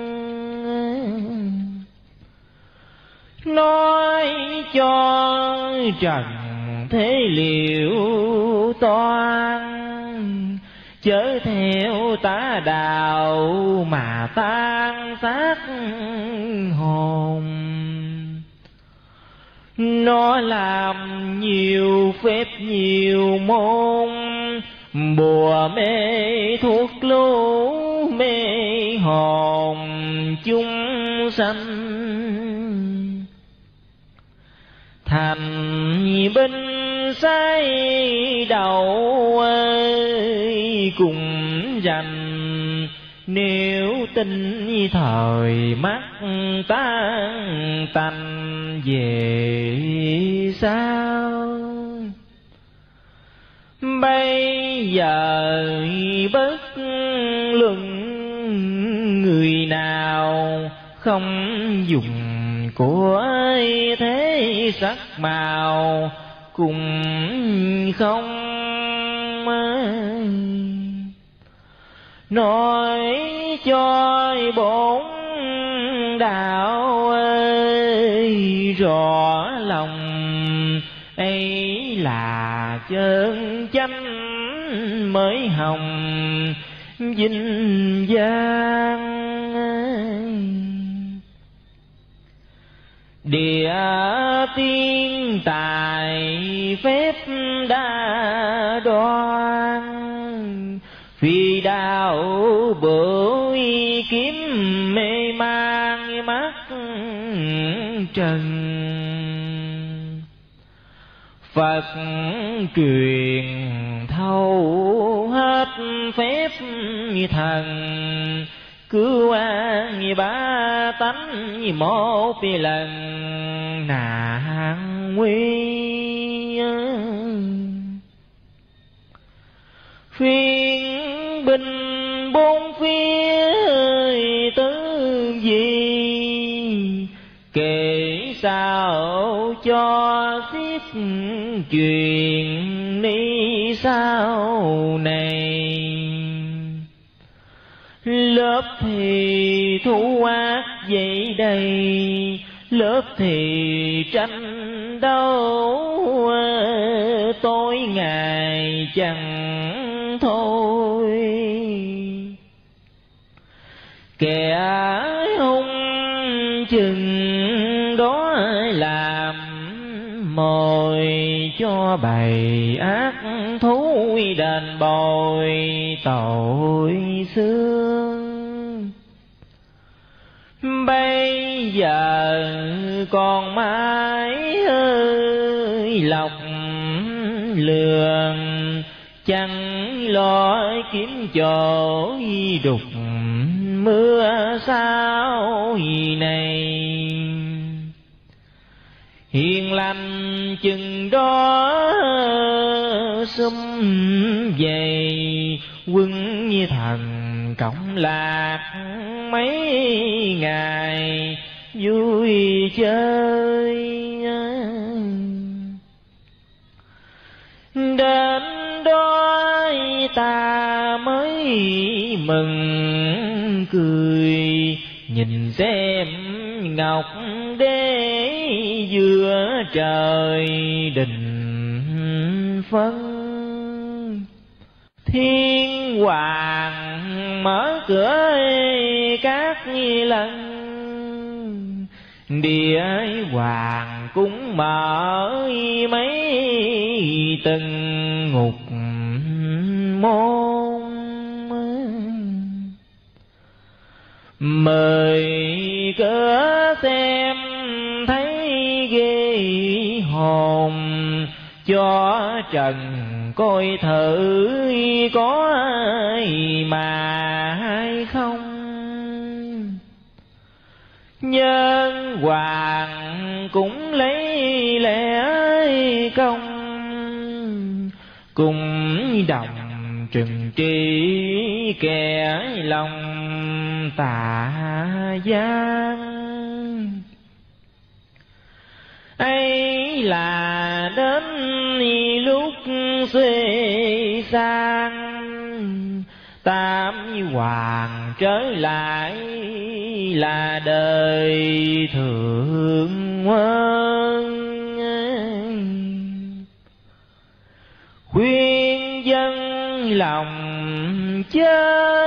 [SPEAKER 1] Nói cho trần thế liệu toan, chớ theo tà đạo mà tan xác hồn. Nó làm nhiều phép nhiều môn, bùa mê thuốc lú mê hồn chúng sanh. thành binh sai đầu cùng rành. Nếu tin thời mắt tan tành về sao, bây giờ bất luận người nào không dùng của thế sắc màu, cùng không nói cho bổn đạo rõ lòng, ấy là chân chánh mới hồng vinh vang. Địa tiên tài phép đa đoan, phi đạo bửu kiếm mê man mắt trần. Phật truyền thâu hết phép thần, cứu an ba tánh một lần nạn nguy. Phiên binh bốn phía tứ gì, kể sao cho xiết truyền ni sau này. Lớp thì thu ác vậy đây, lớp thì tranh đấu, tối ngày chẳng thôi. Kẻ hung chừng đó làm mồi cho bầy ác thú đền bồi tội xưa. Bây giờ còn mãi hơi lọc lường, chẳng lo kiếm chỗ đục mưa sao này. Hiền lành chừng đó xum về, quân như thần cộng lạc mấy ngày vui chơi. Đến đó ta mới mừng cười, nhìn xem ngọc đế giữa trời đình phân. Thiên hoàng mở cửa các lần, địa hoàng cũng mở mấy từng ngục môn. Mời cửa xem thấy ghê hồn, cho trần coi thử có ai mà hay không. Nhân hoàng cũng lấy lẽ công, cùng đồng trừng trị kẻ lòng tà gian. Ấy là đến lúc xuê sang, tam hoàng trở lại là đời thượng quân. Khuyên dân lòng chớ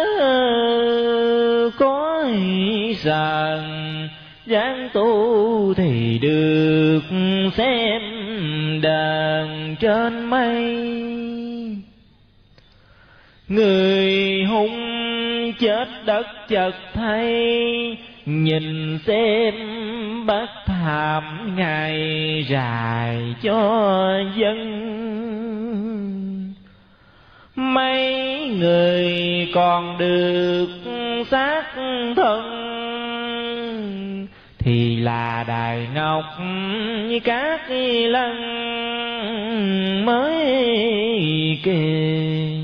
[SPEAKER 1] có sờn, ráng tu thì được xem đàn trên mây. Người hung chết đất chợt thay, nhìn xem bất tham ngày dài cho dân. Mấy người còn được xác thân thì là đài ngọc các lân mới kề.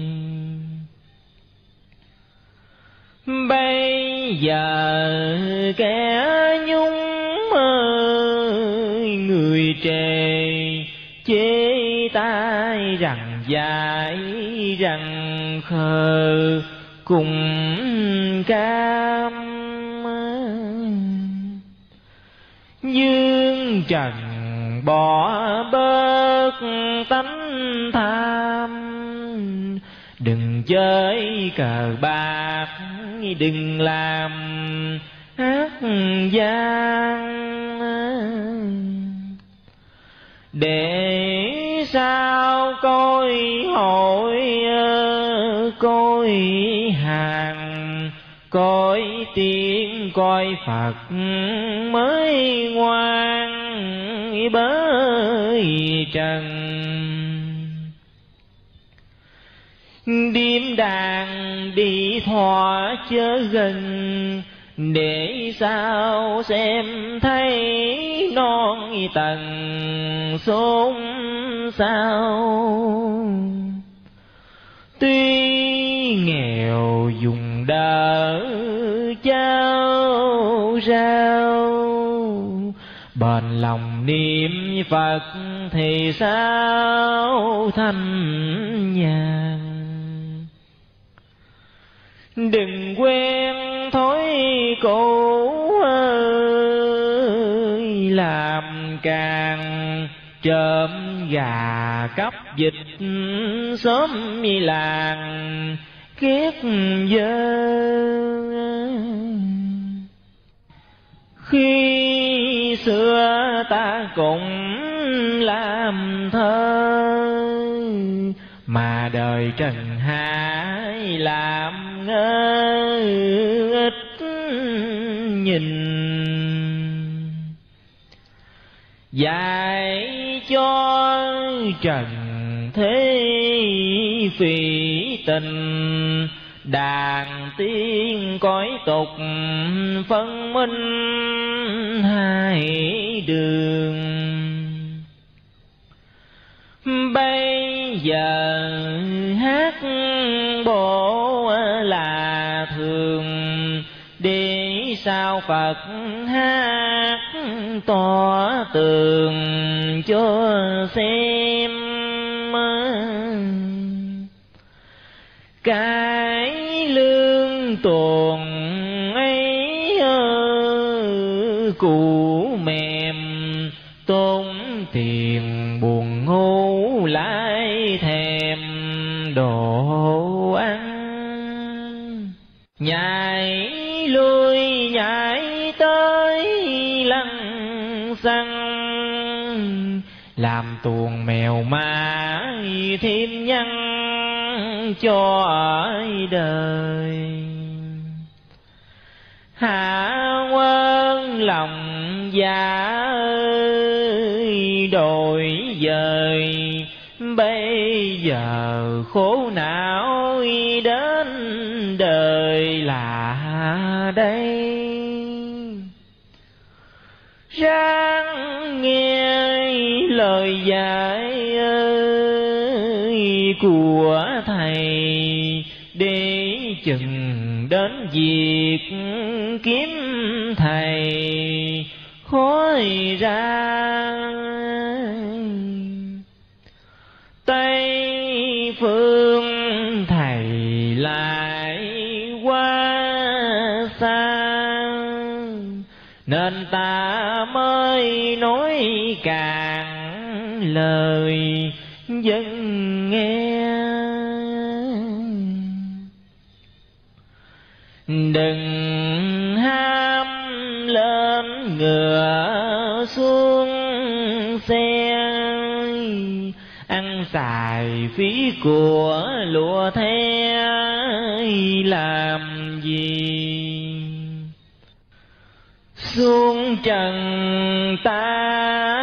[SPEAKER 1] Bây giờ kẻ nhúng người trề chê tai rằng dại rằng khờ cùng cam. Dương trần bỏ bớt tánh tham, đừng chơi cờ bạc đừng làm ác gian. Để sao coi hội coi hàng, coi tiếng coi Phật mới ngoan bới trần. Điếm đàn đi thỏa chớ gần, để sao xem thấy non tầng xôn xao. Tuy nghèo dùng đỡ chao rao, bền lòng niệm Phật thì sao thanh nhàn. Đừng quen thói cũ ơi, làm càng trộm gà cắp vịt xóm làng kiết dơ. Khi xưa ta cũng làm thơ, mà đời trần hải làm ngơ ít nhìn. Dạy cho trần thế phỉ tình, đàn tiên cõi tục phân minh hai đường. Bây giờ hát bộ là thường, để sao Phật hát tỏ tường cho xem. Cái lương tuồng ấy cũ mềm, tốn tiền buồn ngủ lại thèm đồ ăn. Nhảy lui nhảy tới lăng xăng, làm tuồng mèo má thêm nhân cho đời. Hạ quân lòng dạ ơi đổi dời, bây giờ khổ não đến đời là đây. Ráng nghe lời dạy của thầy, để chừng đến việc kiếm thầy khói ra. Tây phương thầy lại qua xa, nên ta mới nói càng lời dân nghe. Đừng ham lên ngựa xuống xe, ăn xài phí của lụa the làm gì. xuống trần ta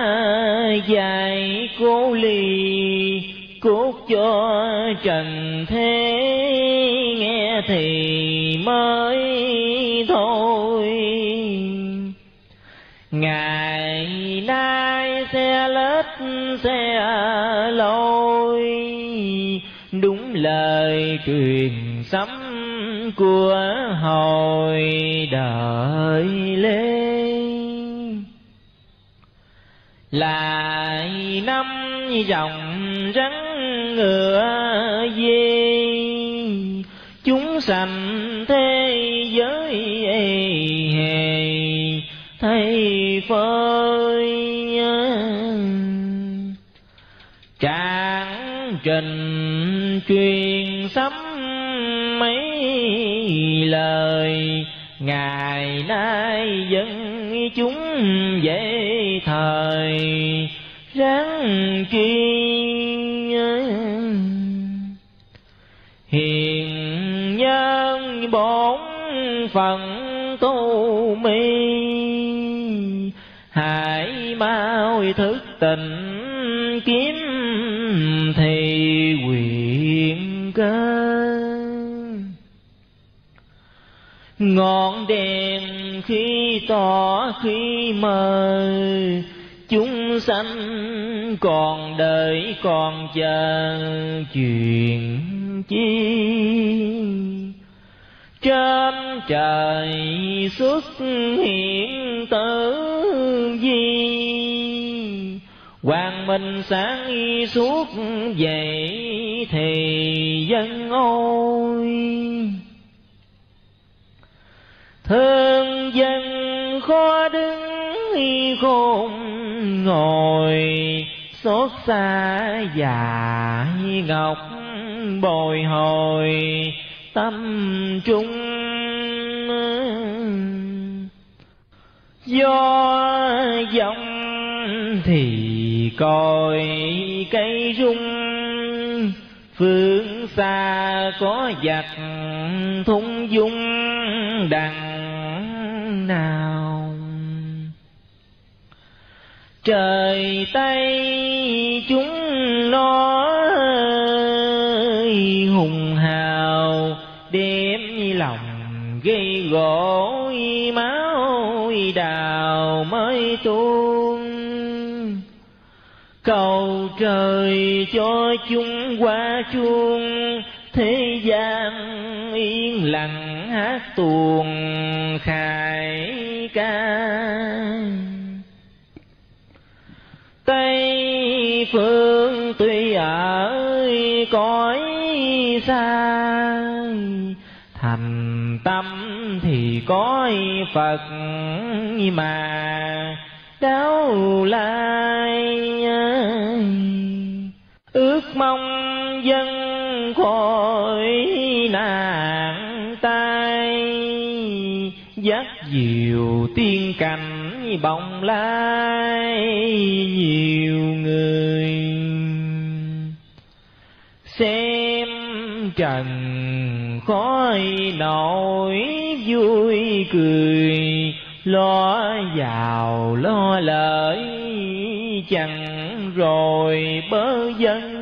[SPEAKER 1] dạy cố ly, cốt cho trần thế nghe thì mới thôi. Ngày nay xe lết xe lôi, đúng lời truyền sấm của hồi đời Lê. Lại năm dòng rắn ngựa dê, chúng sanh thế giới hề thay phơi. Trạng trình truyền sấm mấy lời, ngày nay dân chúng dễ thời ráng tri. Hiền nhân bổn phận tu mi, hãy mau thức tỉnh kiếm thì quyền cơ. Ngọn đèn khi tỏ khi mờ, chúng sanh còn đợi còn chờ chuyện chi. Trên trời xuất hiện tử vi, quang minh sáng suốt vậy thì dân ôi. Thương dân khó đứng khôn ngồi, xót xa già ngọc bồi hồi tâm trung. Gió giông thì coi cây rung, phương xa có giặc thung dung đằng nào. Trời Tây chúng nó hùng hào, đêm lòng gây gỗ máu đào mới tuôn. Cầu trời cho chúng qua chuông, thế gian yên lặng hát tuồng khải ca. Tây phương tuy ở cõi xa, thành tâm thì có Phật mà đáo lai. Ước mong dân khỏi nạn tai, dắt diều tiên cảnh bồng lai nhiều người. Xem trần khói nổi vui cười, lo giàu lo lợi chẳng rồi bơ vân.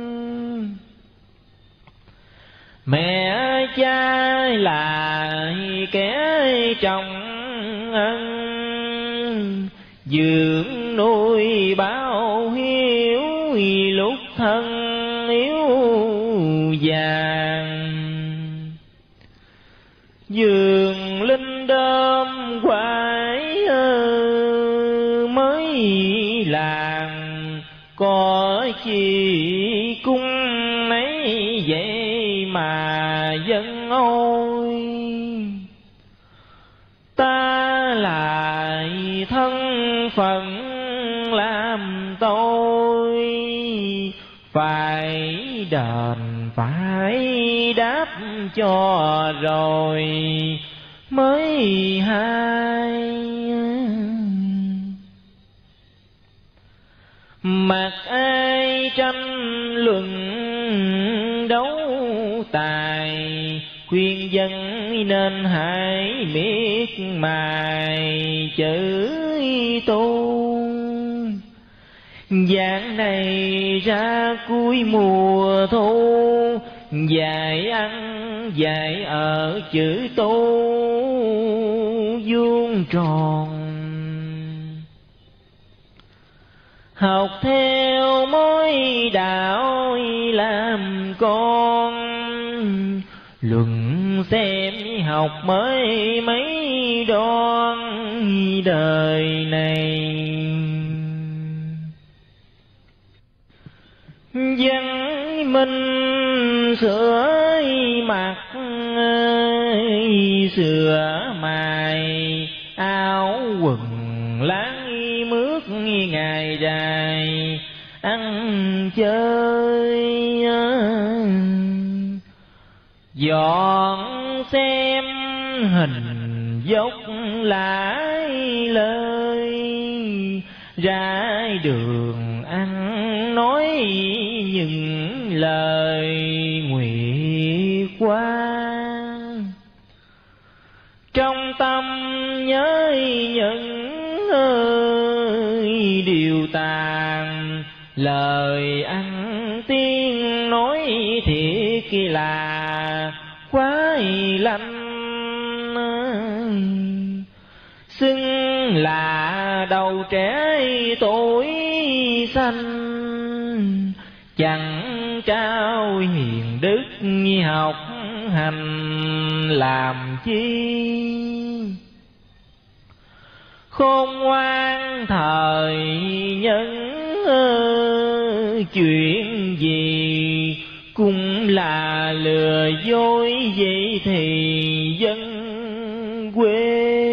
[SPEAKER 1] Mẹ cha là kẻ trọng ân, dưỡng nuôi báo hiếu lúc thân yếu vàng. Dường linh đơm quái mới làng, có chi cung nấy vậy mà dân ôi. Ta lại thân phận làm tôi, phải đền phải đáp cho rồi mới hay. Mặc ai tranh luận đấu tài, khuyên dân nên hãy miết mài chữ tu. Dạng này ra cuối mùa thu, dạy ăn dạy ở chữ tu vuông tròn. Học theo mối đạo làm con, luận xem học mới mấy đoan đời này. Văn minh sửa mặt sửa mài, áo quần láng mướt ngày dài ăn chơi. Dọn xem hình dốc lái lời, ra đường ăn nói những lời nguyệt quan. Trong tâm nhớ những điều tàn, lời ăn tiếng nói thiệt là quái lạnh. Xưng là đầu trẻ tuổi xanh, chẳng trao hiền đức học hành làm chi. Khôn ngoan thời nhân chuyện gì, cũng là lừa dối vậy thì dân quê.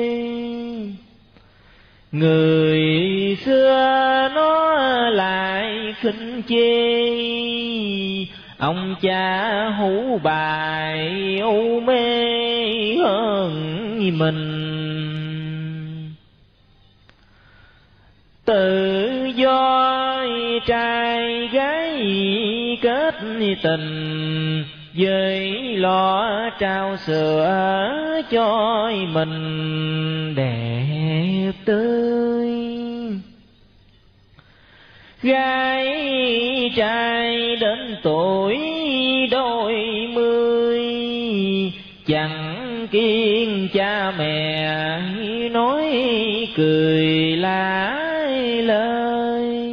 [SPEAKER 1] Người xưa nó lại khinh chê, ông cha hú bài u mê hơn mình. Tự do trai gái kết tình, với lo trao sữa cho mình đẹp tươi. Gái trai đến tuổi đôi mươi, chẳng kiêng cha mẹ nói cười lái lời.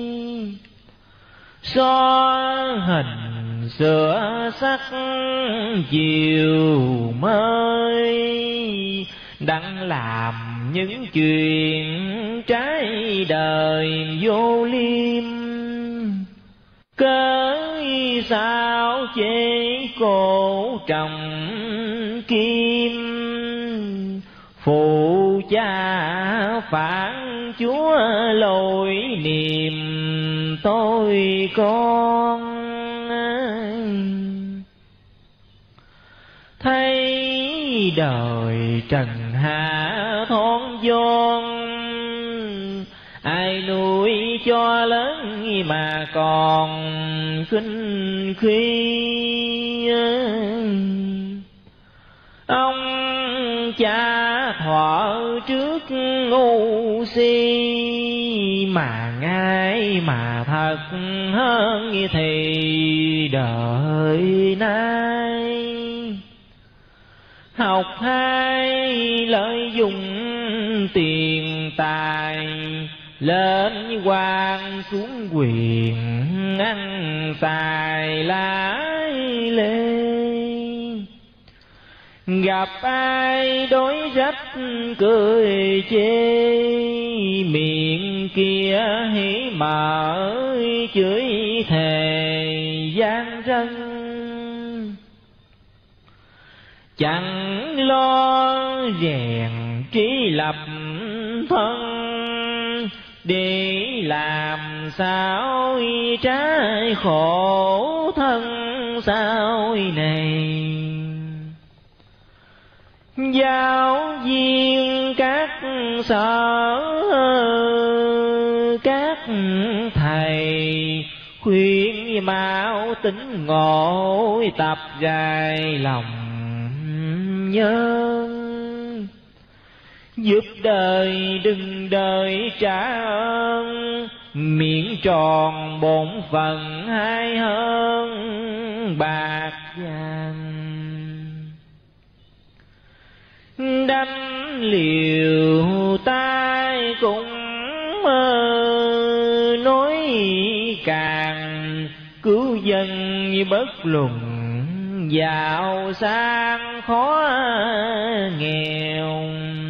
[SPEAKER 1] So hình sửa sắc chiều mới, đặng làm những chuyện trái đời vô liêm. Cớ sao chế cổ trọng kim, phụ cha phản chúa lỗi niềm tôi con. Thấy đời trần hạ thon vòn, ai nuôi cho lớn mà còn khinh khi. Ông cha thọ trước ngu si, mà ngay mà thật hơn thì đời nay. Học hay lợi dụng tiền tài, lên quan xuống quyền ăn xài lái lê. Gặp ai đối rách cười chê, miệng kia hỉ mở chửi thề gian rân. Chẳng lo rèn trí lập thân, để làm sao trái khổ thân sao này. Giáo viên các sở các thầy, khuyên mau tính ngộ tập rài lòng nhân, giúp đời đừng đợi trả ơn, miễn tròn bổn phận hay hơn bạc vàng. Đánh liều tai cũng nói càng, cứu dân bất luận giàu sang khó nghèo.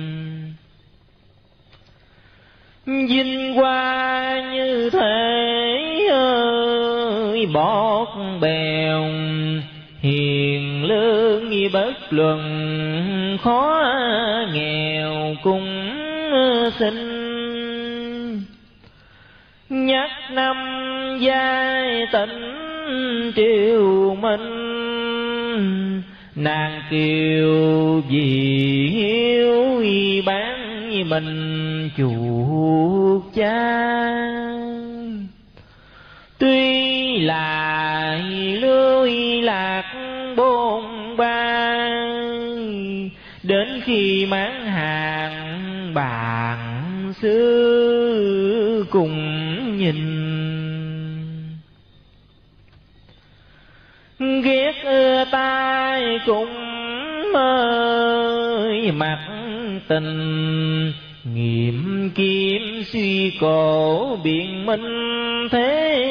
[SPEAKER 1] Vinh hoa như thế ơi bọt bèo, hiền lương bất luận khó nghèo cũng xin. Nhắc năm giai tịnh triều minh, nàng kiều vì hiếu bán mình chuộc cha. Tuy là lưu lạc bôn ba, đến khi mãn hàng bàn xứ cùng nhìn. Ghét ưa tai cũng ơi mặt tình, nghiệm kiếm suy cổ biện minh thế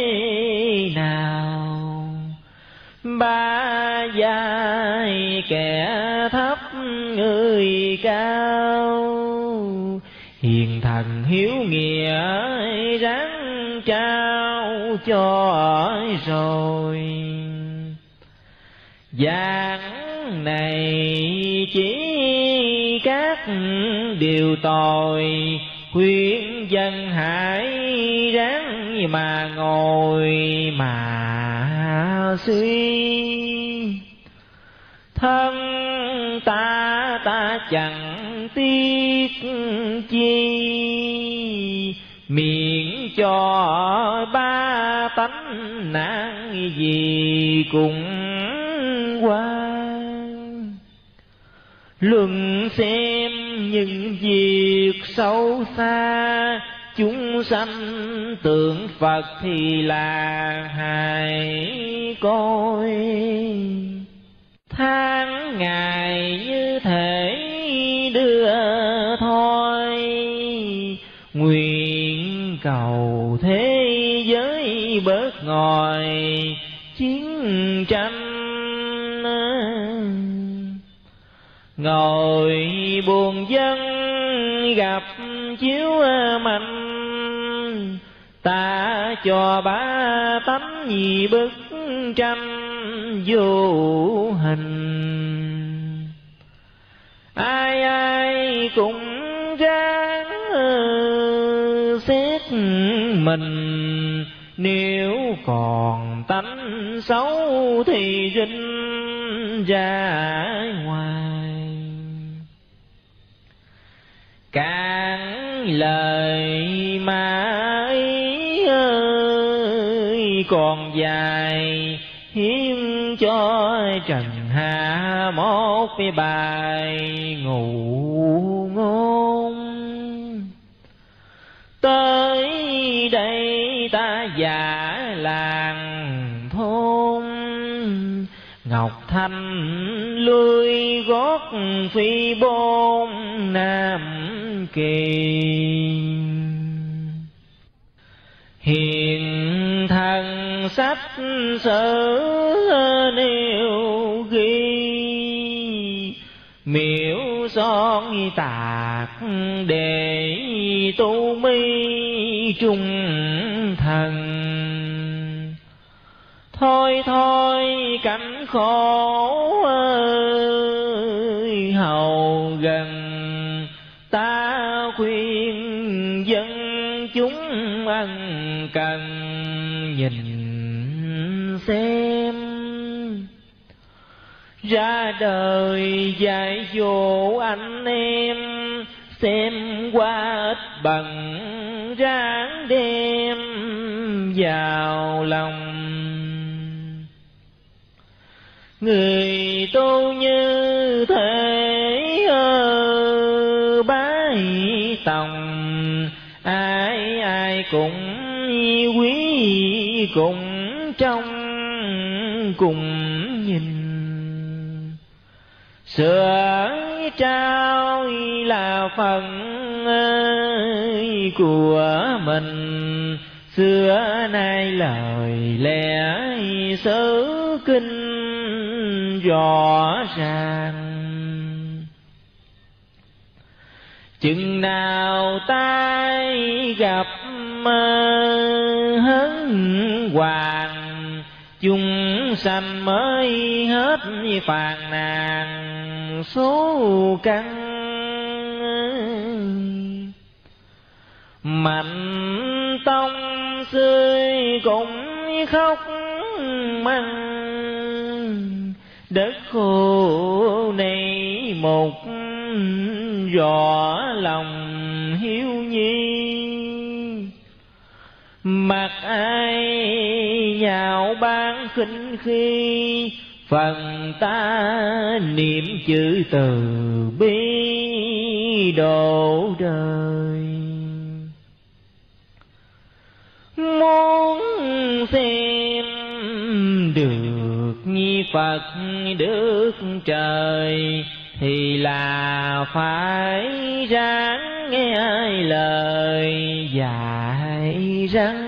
[SPEAKER 1] nào. Ba giai kẻ thấp người cao, hiền thần hiếu nghĩa ráng trao cho rồi. Giảng này chỉ các điều tội, khuyên dân hãy ráng mà ngồi mà suy. Thân ta chẳng tiếc chi, miễn cho ba tánh nạn gì cũng qua. Luận xem những việc sâu xa, chúng sanh tượng Phật thì là hài coi. Tháng ngày như thể đưa thôi, nguyện cầu thế giới bớt ngòi chiến tranh. Ngồi buồn dân gặp chiếu mạnh, ta cho ba tấm nhì bức tranh vô hình. Ai ai cũng ráng xét mình, nếu còn tánh xấu thì rinh ra ngoài. Càng lời mà ý ơi còn dài, hiến cho trần hạ một cái bài ngụ ngôn. Tới đây ta giả làng thôn, ngọc thanh lươi gót phi bôn nam kỳ. Hiền thần sách sử nêu ghi, miễu son tạc để tu mi trung thần. Thôi thôi cảnh khổ ơi hầu gần, ta khuyên dân chúng ân cần nhìn xem. Ra đời dạy dỗ anh em, xem qua ít bằng ráng đem vào lòng. Người tu như thế cũng quý, cùng trong cùng nhìn. Xưa trao là phần của mình, xưa nay lời lẽ sớ kinh rõ ràng. Chừng nào tay gặp hân hoàng, chúng sanh mới hết phàn nàn số căn. Mạnh tông xươi cũng khóc măng, đất khô này một rõ lòng hiếu nhi. Mặc ai nhạo báng khinh khi, phần ta niệm chữ từ bi độ đời. Muốn xem được như Phật được trời, thì là phải ráng nghe lời dạy răng.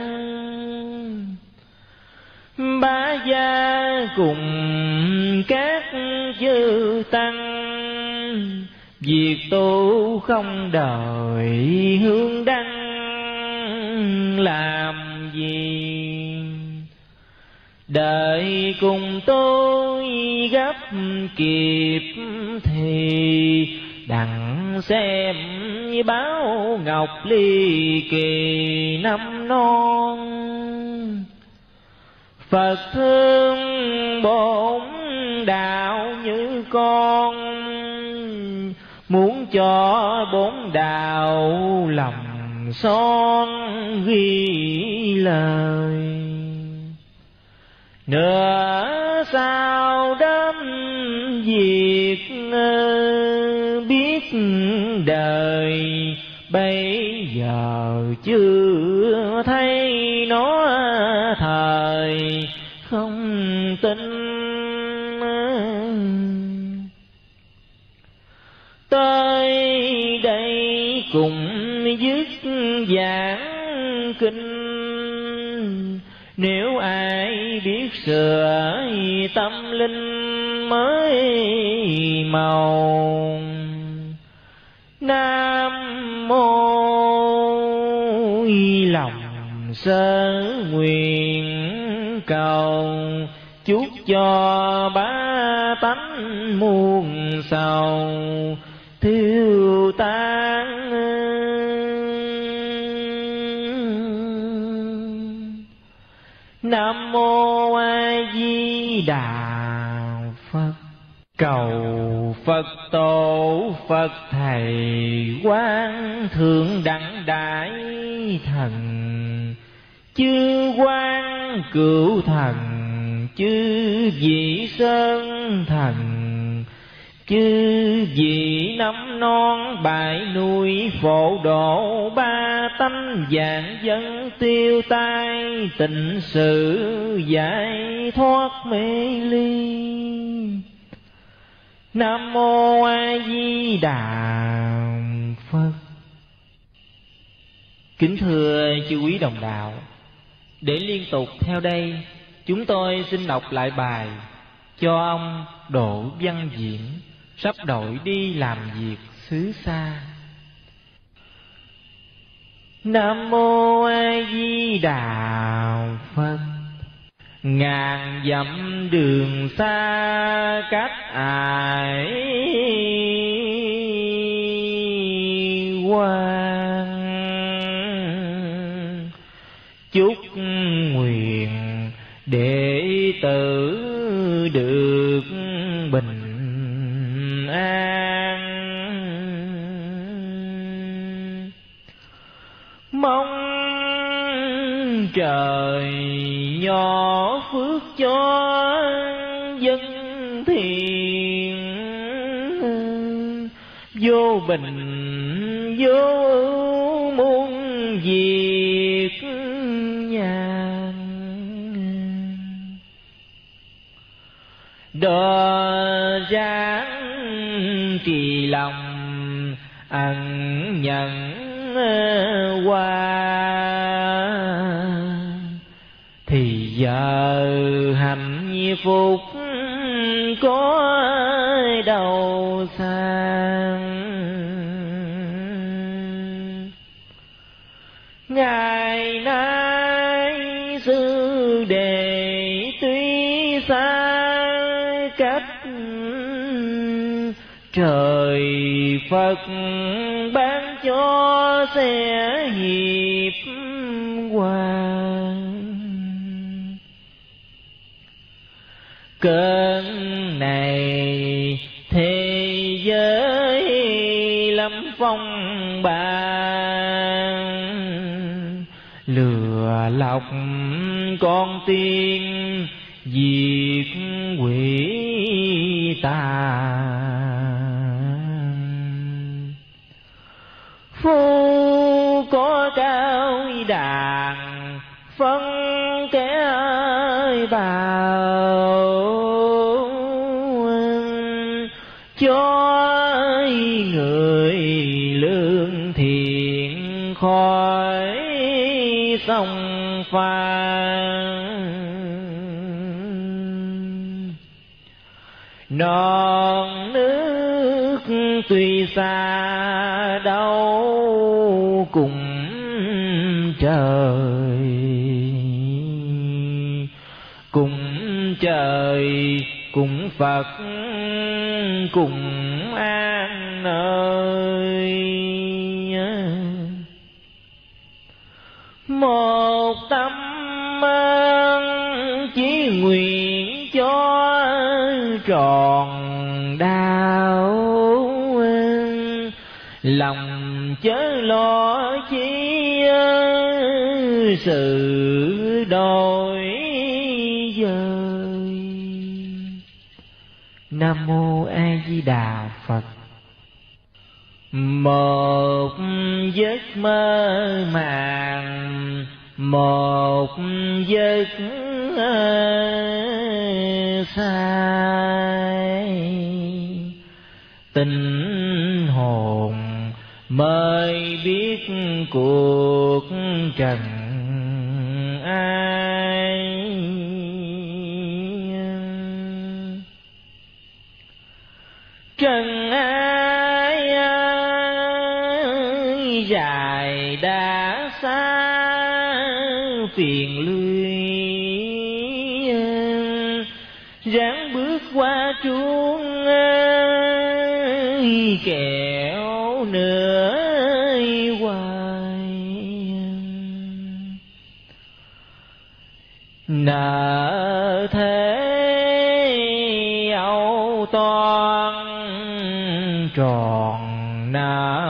[SPEAKER 1] Bá gia cùng các chư tăng, việc tu không đợi hương đăng làm gì. Đợi cùng tôi gấp kịp thì, đặng xem báo ngọc ly kỳ năm non. Phật thương bổn đạo như con, muốn cho bổn đạo lòng son ghi lời. Nửa sao đám việc biết đời, bây giờ chưa thấy nó thời không tin. Tới đây cùng dứt giảng kinh, nếu ai biết sửa tâm linh mới màu. Nam mô lòng sơ nguyện cầu, chúc cho bá tánh muôn sầu tiêu tan. Nam mô A Di Đà Phật. Cầu Phật tổ Phật thầy Quán Thượng Đẳng Đại Thần, chư Quán Cửu Thần, chư Vị Sơn Thần, chư vị năm non bại nuôi phổ độ ba tánh vạn dân tiêu tai tịnh sự giải thoát mê ly. Nam mô A Di Đà Phật. Kính thưa chư quý đồng đạo, để liên tục theo đây, chúng tôi xin đọc lại bài cho ông Đỗ Văn Diễn, sắp đổi đi làm việc xứ xa. Nam mô A Di Đà Phật. Ngàn dặm đường xa cách ải quan, chúc nguyện đệ tử được bình an. Mong trời nhỏ phước cho dân thiện, vô bình vô ưu muôn việc đo ráng trì lòng ẩn nhận qua, thì giờ hạnh phúc có đâu sang. Ngày nay sư đệ tuy xa cách, trời Phật ban cho sẽ hiệp hòa. Cơn này thế giới lâm phong ba, lừa lọc con tiên diệt quỷ tà. Phu có cao đàn phân kẻ bào, cho người lương thiện khỏi sông pha. Non nước tuy xa đâu cùng trời, cùng trời cùng Phật cùng an ơi. Một tâm chí nguyện cho tròn đạo, lòng chớ lo chi sự đổi dời. Nam mô A Di Đà Phật. Một giấc mơ màng, một giấc say, tình hồn mới biết cuộc trần ai. Trần ai dài đã xa phiền lụy, ráng bước qua chuông kẻo nửa hoài. Nợ thế âu toan tròn nợ